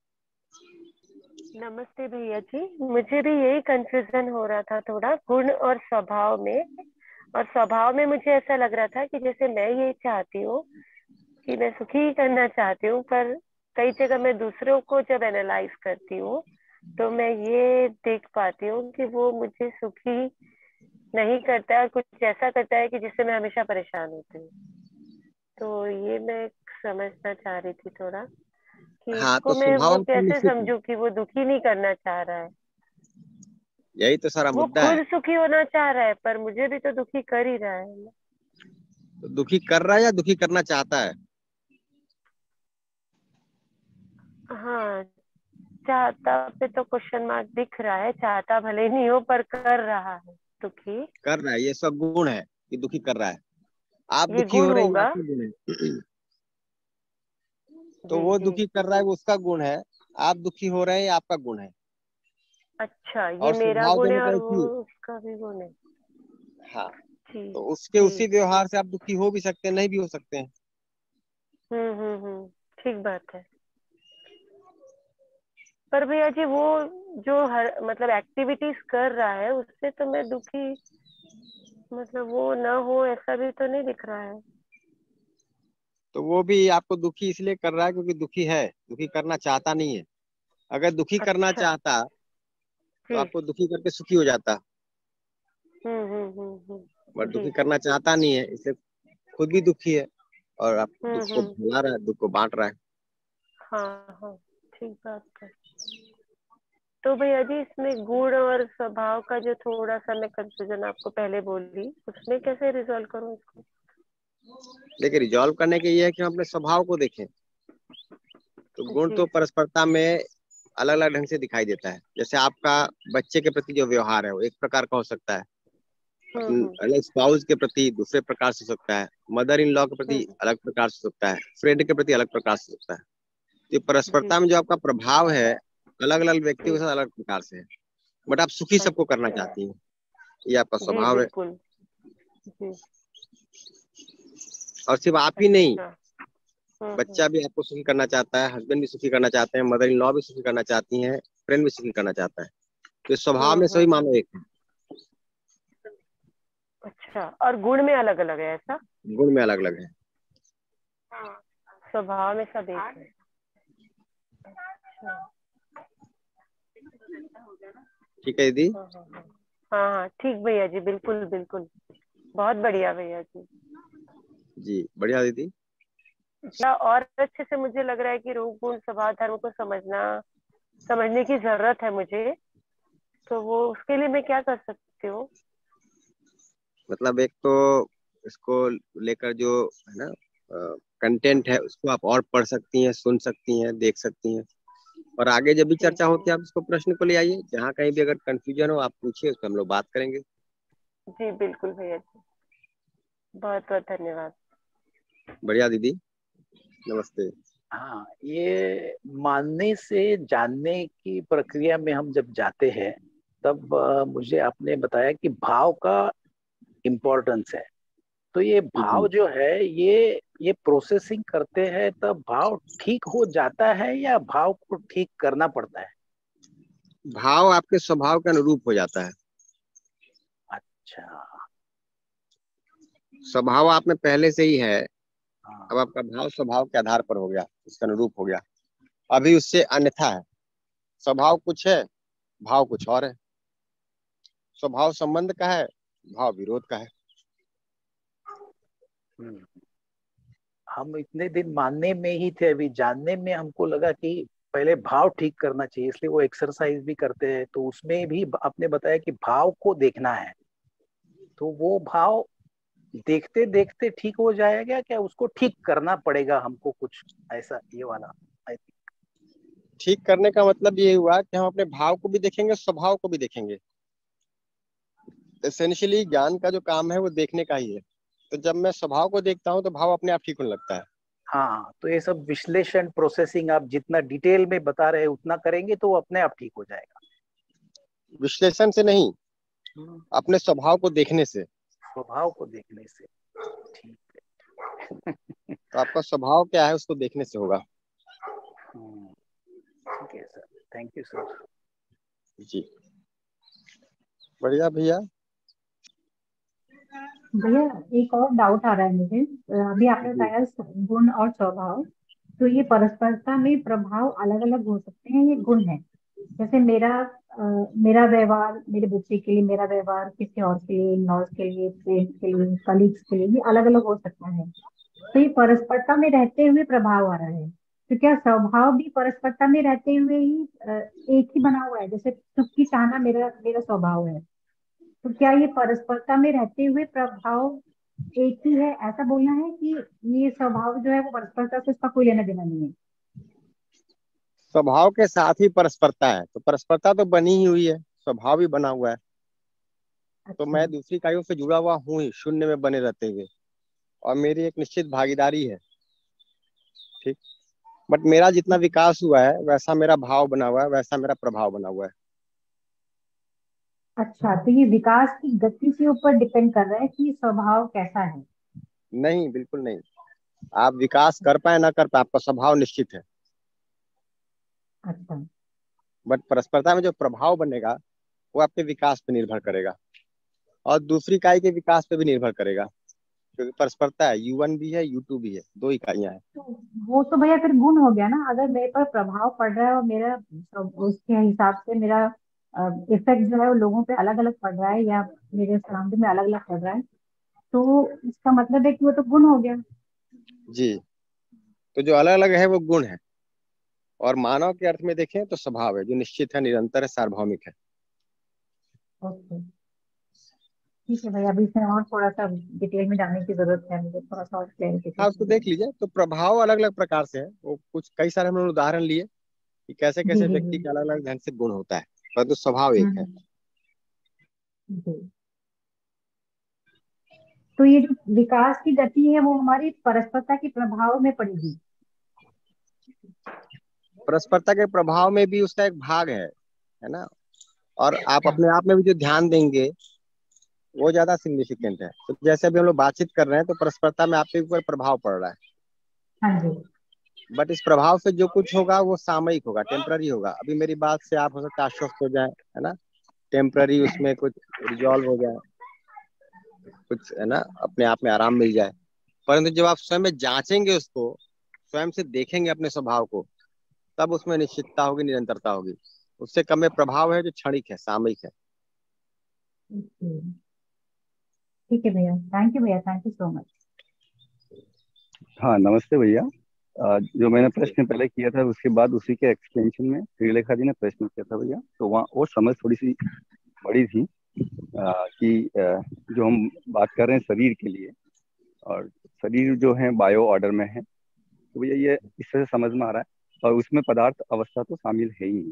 नमस्ते भैया जी, मुझे भी यही कंफ्यूजन हो रहा था थोड़ा गुण और स्वभाव में। और स्वभाव में मुझे ऐसा लग रहा था कि जैसे मैं ये चाहती हूँ कि मैं सुखी ही करना चाहती हूँ, पर कई जगह मैं दूसरों को जब एनालाइज करती हूँ तो मैं ये देख पाती हूँ कि वो मुझे सुखी नहीं करता है और कुछ ऐसा करता है कि जिससे मैं हमेशा परेशान होती हूँ। तो ये मैं समझना चाह रही थी थोड़ा कि हाँ, इसको तो मैं वो स्वभाव तो कैसे निश्चित है, समझूं कि वो दुखी नहीं करना चाह रहा है। यही तो सारा वो मुद्दा है। खुद सुखी होना चाह रहा है पर मुझे भी तो दुखी कर ही रहा है। तो दुखी कर रहा है या दुखी करना चाहता है? हाँ, चाहता पे तो क्वेश्चन मार्क दिख रहा है, चाहता भले नहीं हो पर कर रहा है दुखी। कर रहा है, ये सब गुण है कि दुखी कर रहा है। आप ये दुखी गुण हो रहे हैं, ये होगा। आपका गुण है। तो जी वो जी। दुखी कर रहा है, वो उसका गुण है। आप दुखी हो रहे हैं, ये आपका गुण है। अच्छा, ये और मेरा स्वभाव गुण है दोनों और का एक वो ही। उसका भी गुण है। हाँ, जी तो उसके जी। उसी व्यवहार से आप दुखी हो भी सकते हैं, नहीं भी हो सकते हैं। हम्म हम्म हम्म ठीक बात है। पर भैया जी वो जो हर मतलब एक्टिविटीज कर रहा है उससे तो मैं दुखी, मतलब वो ना हो ऐसा भी तो नहीं दिख रहा है। तो वो भी आपको दुखी इसलिए कर रहा है क्योंकि दुखी है, दुखी करना चाहता नहीं है। अगर दुखी करना अच्छा। चाहता तो जी। आपको दुखी करके सुखी हो जाता, हम्म हम्म हम्म बट हम्म जी। दुखी करना चाहता नहीं है, इसलिए खुद भी दुखी है और आप हम्म दुख को हम्म फैला रहा है, दुख को बांट रहा है। हाँ हाँ ठीक बात है। तो भैया जी इसमें गुण और स्वभाव का जो थोड़ा सा मैं कंफ्यूजन आपको पहले बोली, उसमें कैसे रिजॉल्व करूँ इसको? देखिए, रिजॉल्व करने के ये है कि हम अपने स्वभाव को देखें। तो गुण जी। तो परस्परता में अलग अलग ढंग से दिखाई देता है। जैसे आपका बच्चे के प्रति जो व्यवहार है वो एक प्रकार का हो सकता है, हम्म अपन हम्म अलग स्पाउस के प्रति दूसरे प्रकार से हो सकता है, मदर इन लॉ के प्रति हम्म अलग प्रकार से हो सकता है, फ्रेंड के प्रति अलग प्रकार से हो सकता है। तो जी परस्परता में जो आपका प्रभाव है अलग अलग व्यक्तियों के जी। साथ अलग प्रकार से है, बट आप सुखी सबको करना अच्छा। चाहती हैं, ये आपका जी स्वभाव है। बिल्कुल। जी। और सिर्फ आप ही नहीं, अच्छा। हम्म हम्म बच्चा भी आपको सुखी करना चाहता है, हस्बैंड भी सुखी करना चाहते हैं, मदर इन लॉ भी सुखी करना चाहती हैं, फ्रेंड भी सुखी करना चाहता है। तो इस स्वभाव हम्म में हम्म सभी हम्म। मानव एक है, अच्छा, और गुण में अलग अलग है ऐसा? गुण में अलग अलग है। स्वभाव में सब एक है। अच्छा। ठीक है दीदी। हाँ हाँ हाँ हाँ हाँ ठीक भैया जी, बिल्कुल बिल्कुल, बहुत बढ़िया भैया जी। जी बढ़िया दीदी। या और अच्छे से मुझे लग रहा है कि रूप गुण स्वभाव धर्म को समझना समझने की जरूरत है मुझे। तो वो उसके लिए मैं क्या कर सकती हूँ? मतलब एक तो इसको लेकर जो है ना कंटेंट है उसको आप और पढ़ सकती हैं, सुन सकती हैं, देख सकती हैं, और आगे जब भी जी चर्चा होती है आप इसको प्रश्न को ले आइए, जहाँ कहीं भी अगर कंफ्यूजन हो आप पूछिए, उस पर हम लोग बात करेंगे। जी बिल्कुल भैया जी, बहुत बहुत धन्यवाद। बढ़िया दीदी, नमस्ते। हाँ, ये मानने से जानने की प्रक्रिया में हम जब जाते हैं तब अ, मुझे आपने बताया कि भाव का इम्पोर्टेंस है। तो ये भाव जी, जो है ये ये प्रोसेसिंग करते हैं तब भाव ठीक हो जाता है या भाव को ठीक करना पड़ता है? भाव आपके स्वभाव के अनुरूप हो जाता है। अच्छा। स्वभाव आप में पहले से ही है, हाँ। अब आपका भाव स्वभाव के आधार पर हो गया, उसके अनुरूप हो गया। अभी उससे अन्यथा है, स्वभाव कुछ है, भाव कुछ और है। स्वभाव संबंध का है, भाव विरोध का है। हम्म। हम इतने दिन मानने में ही थे, अभी जानने में हमको लगा कि पहले भाव ठीक करना चाहिए, इसलिए वो एक्सरसाइज भी करते हैं। तो उसमें भी आपने बताया कि भाव को देखना है, तो वो भाव देखते देखते ठीक हो जाएगा क्या उसको ठीक करना पड़ेगा हमको कुछ ऐसा, ये वाला आई थिंक। ठीक करने का मतलब ये हुआ कि हम अपने भाव को भी देखेंगे, स्वभाव को भी देखेंगे। एसेंशियली ज्ञान का जो काम है वो देखने का ही है। तो जब मैं स्वभाव को देखता हूँ तो भाव अपने आप ठीक होने लगता है। हाँ, तो ये सब विश्लेषण प्रोसेसिंग आप जितना डिटेल में बता रहे हैं उतना करेंगे तो वो अपने आप ठीक हो जाएगा। विश्लेषण से नहीं, हम्म, अपने स्वभाव को देखने से। स्वभाव को देखने से। ठीक है। तो आपका स्वभाव क्या है उसको देखने से होगा। हम्म, ठीक है सर, थैंक यू सर। जी बढ़िया भैया। भैया एक और डाउट आ रहा है मुझे। अ, अभी आपने जी बताया गुण और स्वभाव, तो ये परस्परता में प्रभाव अलग अलग हो सकते हैं, ये गुण है। जैसे मेरा अ, मेरा व्यवहार मेरे बच्चे के लिए, मेरा व्यवहार किसी और के लिए, नॉर्स के लिए, फ्रेंड्स के लिए, कलीग्स के लिए, ये अलग अलग हो सकता है। तो ये परस्परता में रहते हुए प्रभाव आ रहा है। तो क्या स्वभाव भी परस्परता में रहते हुए ही अ, एक ही बना हुआ है? जैसे चुप्पी चाहना मेरा मेरा स्वभाव है, तो क्या ये परस्परता में रहते हुए प्रभाव एक ही है, ऐसा बोलना है कि ये स्वभाव जो है वो परस्परता से उसका कोई लेना देना नहीं है? स्वभाव के साथ ही परस्परता है, तो परस्परता तो बनी ही हुई है, स्वभाव भी बना हुआ है। तो अच्छा। मैं दूसरी इकाइयों से जुड़ा हुआ हूँ ही, शून्य में बने रहते हुए, और मेरी एक निश्चित भागीदारी है। ठीक, बट मेरा जितना विकास हुआ है वैसा मेरा भाव बना हुआ है, वैसा मेरा प्रभाव बना हुआ है। अच्छा, तो ये विकास की गति से ऊपर डिपेंड कर रहा है कि स्वभाव कैसा है? नहीं, बिल्कुल नहीं। आप विकास कर पाए ना कर पाए, आपका स्वभाव निश्चित है। अच्छा। बट परस्परता में जो प्रभाव बनेगा वो आपके विकास पे निर्भर करेगा और दूसरी इकाई के विकास पे भी निर्भर करेगा, क्योंकि परस्परता है, यू वन भी है यू टू भी है, दो इकाइयां हैं। तो वो तो भैया फिर गुण हो गया ना, अगर मेरे पर प्रभाव पड़ रहा है और मेरा उसके हिसाब से मेरा इफेक्ट जो है वो लोगों पे अलग अलग पड़ रहा है या मेरे सराउंडिंग में अलग अलग पड़ रहा है, तो इसका मतलब है कि वो तो गुण हो गया। जी, तो जो अलग अलग है वो गुण है, और मानव के अर्थ में देखें तो स्वभाव है जो निश्चित है, निरंतर है, सार्वभौमिक है। ओके, ठीक है भैया, अभी इसमें और थोड़ा सा डिटेल में जानने की जरूरत है मुझे, थोड़ा सा और हाँ, क्लैरिफिकेशन उसको देख लीजिए। तो प्रभाव अलग अलग प्रकार से है, वो कुछ कई सारे हमने उदाहरण लिए कि कैसे जी कैसे जी व्यक्ति जी। का अलग अलग ढंग से गुण होता है, परंतु स्वभाव एक है। हम्म, जी। तो ये जो विकास की गति है वो हमारी परस्परता के प्रभाव में पड़ेगी। परस्परता के प्रभाव में भी उसका एक भाग है है ना, और आप अच्छा। अपने आप में भी जो ध्यान देंगे वो ज्यादा सिग्निफिकेंट है। तो जैसे अभी हम लोग बातचीत कर रहे हैं तो परस्परता में आपके ऊपर प्रभाव पड़ रहा है, हाँ जी। बट इस प्रभाव से जो कुछ होगा वो सामयिक होगा, टेम्पररी होगा। अभी मेरी बात से आप हो सकता है आश्वस्त हो जाए, है ना, टेम्पररी उसमें कुछ रिजॉल्व हो जाए, कुछ है ना, अपने आप में आराम मिल जाए। परंतु जब आप स्वयं में जांचेंगे, उसको स्वयं से देखेंगे अपने स्वभाव को, तब उसमें निश्चितता होगी, निरंतरता होगी। उससे कम में प्रभाव है जो क्षणिक है, सामयिक है। ओके, ठीक है भैया, थैंक यू भैया, थैंक यू सो मच। हाँ नमस्ते भैया। अ, जो मैंने नमस्ते। प्रश्न पहले किया था उसके बाद उसी के एक्सटेंशन में श्रीलेखा जी ने प्रश्न किया था भैया, तो वहाँ और समझ थोड़ी सी बड़ी थी अ, कि अ, जो हम बात कर रहे हैं शरीर के लिए, और शरीर जो है बायो ऑर्डर में है, तो भैया ये इस तरह से समझ में आ रहा है, और उसमें पदार्थ अवस्था तो शामिल है ही नहीं।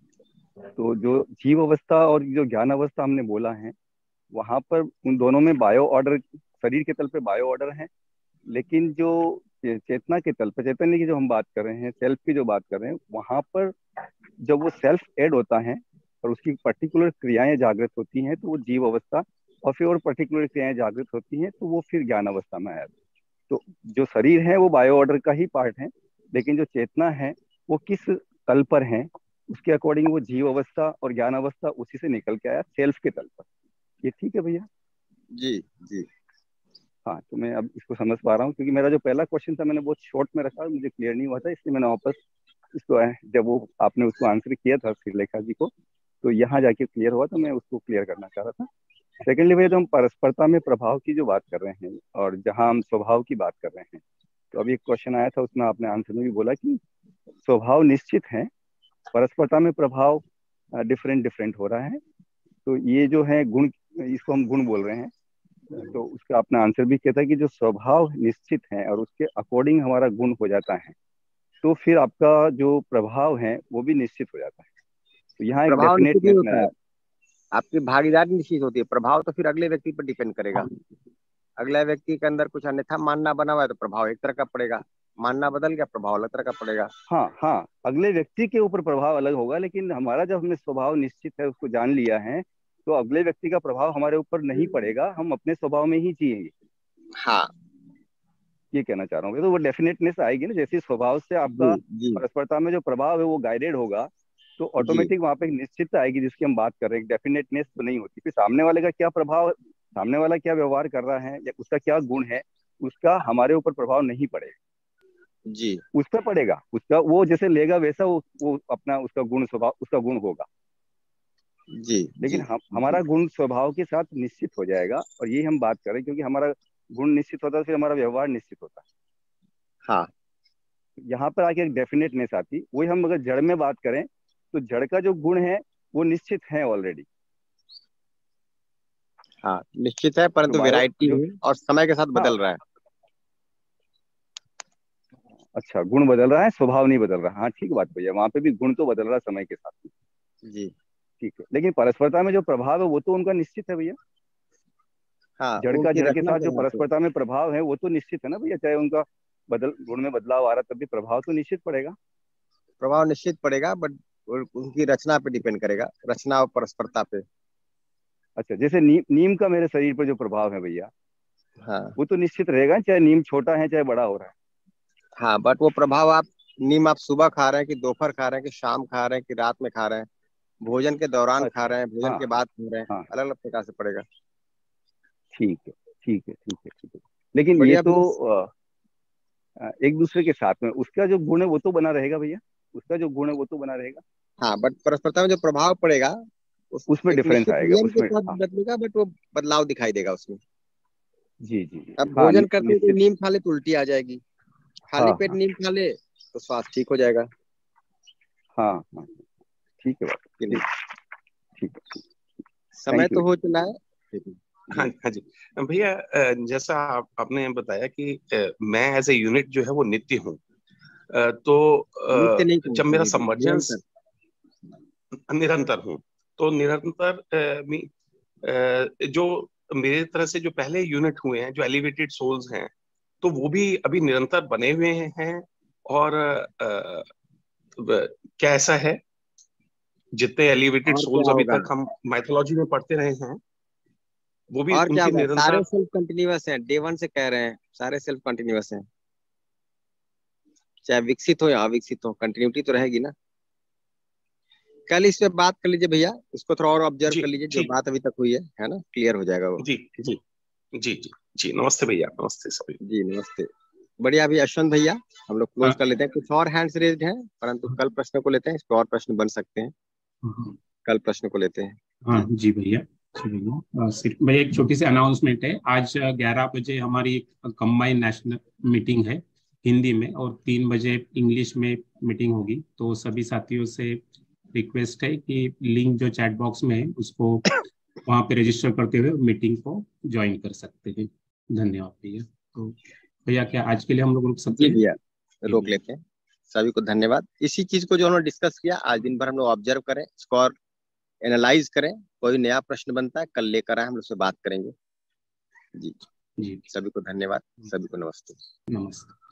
तो जो जीव अवस्था और जो ज्ञान अवस्था हमने बोला है, वहां पर उन दोनों में बायो ऑर्डर, शरीर के तल पे बायो ऑर्डर है, लेकिन जो चे- चेतना के तल पे, चैतन्य की जो हम बात कर रहे हैं, सेल्फ की जो बात कर रहे हैं, वहां पर जब वो सेल्फ ऐड होता है और उसकी पर्टिकुलर क्रियाएं जागृत होती हैं तो वो जीव अवस्था, और फिर और पर्टिकुलर क्रियाएं जागृत होती हैं तो वो फिर ज्ञान अवस्था में आया। तो जो शरीर है वो बायो ऑर्डर का ही पार्ट है, लेकिन जो चेतना है वो किस तल पर है, उसके अकॉर्डिंग वो जीव अवस्था और ज्ञान अवस्था उसी से निकल के आया सेल्फ के तल पर। ये ठीक है भैया? जी जी। हाँ, तो मैं अब इसको समझ पा रहा हूँ, क्योंकि मेरा जो पहला क्वेश्चन था मैंने बहुत शॉर्ट में रखा, मुझे क्लियर नहीं हुआ था, इसलिए मैंने वापस इसको, जब वो आपने उसको आंसर किया था श्रीलेखा जी को, तो यहाँ जाके क्लियर हुआ, तो मैं उसको क्लियर करना चाह रहा था। सेकेंडली भैया, तो हम परस्परता में प्रभाव की जो बात कर रहे हैं और जहाँ हम स्वभाव की बात कर रहे हैं, तो अभी एक क्वेश्चन आया था, उसमें आपने आंसर में भी बोला कि स्वभाव निश्चित है, परस्परता में प्रभाव डिफरेंट डिफरेंट हो रहा है। तो ये जो है गुण, इसको हम गुण बोल रहे हैं। तो उसका आपने आंसर भी किया था कि जो स्वभाव निश्चित है और उसके अकॉर्डिंग हमारा गुण हो जाता है, तो फिर आपका जो प्रभाव है वो भी निश्चित हो जाता है। तो यहाँ एक प्रभाव निश्चित नहीं डेफिनेटनेस में होता आया। है, आपकी भागीदारी निश्चित होती है। प्रभाव तो फिर अगले व्यक्ति पर डिपेंड करेगा। अगला व्यक्ति के अंदर कुछ अन्यथा मानना बना हुआ है तो प्रभाव एक तरह का पड़ेगा, मानना बदल गया प्रभाव अलग तरह का पड़ेगा। हाँ हाँ, अगले व्यक्ति के ऊपर प्रभाव अलग होगा, लेकिन हमारा जब हमने स्वभाव निश्चित है उसको जान लिया है, तो अगले व्यक्ति का प्रभाव हमारे ऊपर नहीं पड़ेगा, हम अपने स्वभाव में ही जिएंगे। हाँ, ये कहना चाह रहा हूँ। तो वो डेफिनेटनेस आएगी ना, जैसे स्वभाव से आपका जी जी परस्परता में जो प्रभाव है वो गाइडेड होगा, तो जी ऑटोमेटिक वहां पे एक निश्चितता आएगी जिसकी हम बात कर रहे हैं। डेफिनेटनेस तो नहीं होती, फिर सामने वाले का क्या प्रभाव, सामने वाला क्या व्यवहार कर रहा है या उसका क्या गुण है, उसका हमारे ऊपर प्रभाव नहीं पड़ेगा। जी उस पर पड़ेगा, उसका वो जैसे लेगा वैसा वो, वो अपना उसका गुण स्वभाव उसका गुण होगा। जी लेकिन जी हम हमारा गुण स्वभाव के साथ निश्चित हो जाएगा, और यही हम बात कर रहे हैं, क्योंकि हमारा गुण निश्चित होता है फिर हमारा व्यवहार निश्चित होता है। हाँ यहाँ पर आके एक डेफिनेटनेस आती, वही हम अगर जड़ में बात करें तो जड़ का जो गुण है वो निश्चित है ऑलरेडी। हाँ, निश्चित है, जो परंतु बायो वैरायटी जो है और समय के साथ हाँ, बदल रहा है। अच्छा, गुण बदल रहा है, स्वभाव नहीं बदल रहा। हाँ ठीक बात भैया, वहां पे भी गुण तो बदल रहा है समय के साथ में। जी ठीक है, लेकिन परस्परता में जो प्रभाव है वो तो उनका निश्चित है भैया। हाँ, जड़ का उनकी जड़ के रचना साथ के जो हिसाब से परस्परता में प्रभाव है वो तो निश्चित है ना भैया, चाहे उनका बदल गुण में बदलाव आ रहा तब भी प्रभाव तो निश्चित पड़ेगा। प्रभाव निश्चित पड़ेगा, बट उनकी रचना पे डिपेंड करेगा, रचना और परस्परता पे। अच्छा, जैसे नी, नीम का मेरे शरीर पर जो प्रभाव है भैया, हाँ वो तो निश्चित रहेगा, चाहे नीम छोटा है चाहे बड़ा हो रहा है। हाँ, बट वो प्रभाव आप नीम आप सुबह खा रहे हैं कि दोपहर खा रहे हैं कि शाम खा रहे हैं कि रात में खा रहे हैं, भोजन के दौरान खा अच्छा, रहे हैं, भोजन हाँ के बाद खा रहे हैं, हाँ, अलग अलग प्रकार से पड़ेगा। ठीक है ठीक है ठीक है ठीक है। लेकिन ये बढ़िया तो भैया। अ, एक दूसरे के साथ में उसका जो गुण है वो तो बना रहेगा भैया, उसका जो गुण है वो तो बना रहेगा। हाँ, बट परस्परता में जो प्रभाव पड़ेगा उस उसमें एक डिफरेंस निश्चित आएगा नियम के उसमें, तहत हाँ। बदलेगा, बट वो बदलाव दिखाई देगा उसमें। जी जी जी, अब हाँ भोजन करते हुए कोई निश्चित। नीम खा ले तो उल्टी आ जाएगी, हाँ खाली पेट हाँ नीम खा ले तो स्वास्थ्य ठीक हो जाएगा हाँ हाँ, ठीक है बात, कि ठीक नहीं। ठीक है ठीक। समय थैंक यू तो हो भैया। चला है। ठीक है हाँ जी। हाँ जी भैया, अ, जैसा आप आपने बताया कि अ, मैं एज ए यूनिट जो है वो नित्य हूँ, अ, तो नित्य अ, नहीं जब कहते मेरा जी, सबमर्जेंस निरंतर। निरंतर हूँ, तो निरंतर अ, मी अ, जो मेरे तरह से जो पहले यूनिट हुए हैं, जो एलिवेटेड सोल्स हैं, तो वो भी अभी निरंतर बने हुए हैं। और अ, ब- क्या ऐसा है, जितने एलिवेटेड और क्या सोल्स अभी होगा, तक हम माइथोलॉजी में पढ़ते रहे हैं, वो भी और क्या उनकी होगा, सारे निरंतर। सेल्फ कंटिन्यूअस हैं, डे वन से कह रहे हैं, सारे सेल्फ कंटिन्यूअस हैं, चाहे विकसित हो या अविकसित हो, कंटिन्यूटी तो रहेगी ना। कल इस पे बात कर लीजिए भैया, इसको थोड़ा और ऑब्जर्व जी कर लीजिए, जो ठीक। बात अभी तक हुई है है ना, क्लियर हो जाएगा वो। जी जी जी जी जी, नमस्ते भैया, नमस्ते सभी। जी नमस्ते। बढ़िया, अभी यशवंत भैया हम लोग क्लोज हाँ कर लेते हैं, कुछ और हैंड्स रेज्ड हैं, परंतु कल प्रश्न को लेते हैं, इस पर और प्रश्न बन सकते हैं, हाँ कल प्रश्न को लेते हैं हाँ, जी। जी भैया, जी भैया, अ, सिर्फ भैया एक छोटी सी अनाउंसमेंट है। आज ग्यारह बजे हमारी कंबाइंड नेशनल मीटिंग है हिंदी में, और तीन बजे इंग्लिश में मीटिंग होगी। तो सभी साथियों से रिक्वेस्ट है कि लिंक जो चैट बॉक्स में है उसको वहाँ पे रजिस्टर करते हुए मीटिंग को ज्वाइन कर सकते हैं। धन्यवाद भैया। तो भैया क्या आज के लिए हम लोग रुक सकते जी हैं? भैया, जी रोक भैया, लेते हैं। सभी को धन्यवाद। इसी चीज को जो हमने डिस्कस किया आज दिन भर हम लोग ऑब्जर्व करें, इसको और एनालाइज करें, कोई नया प्रश्न बनता है कल लेकर आए, हम लोग से बात करेंगे जी। जी सभी को धन्यवाद, सभी को नमस्ते। नमस्ते।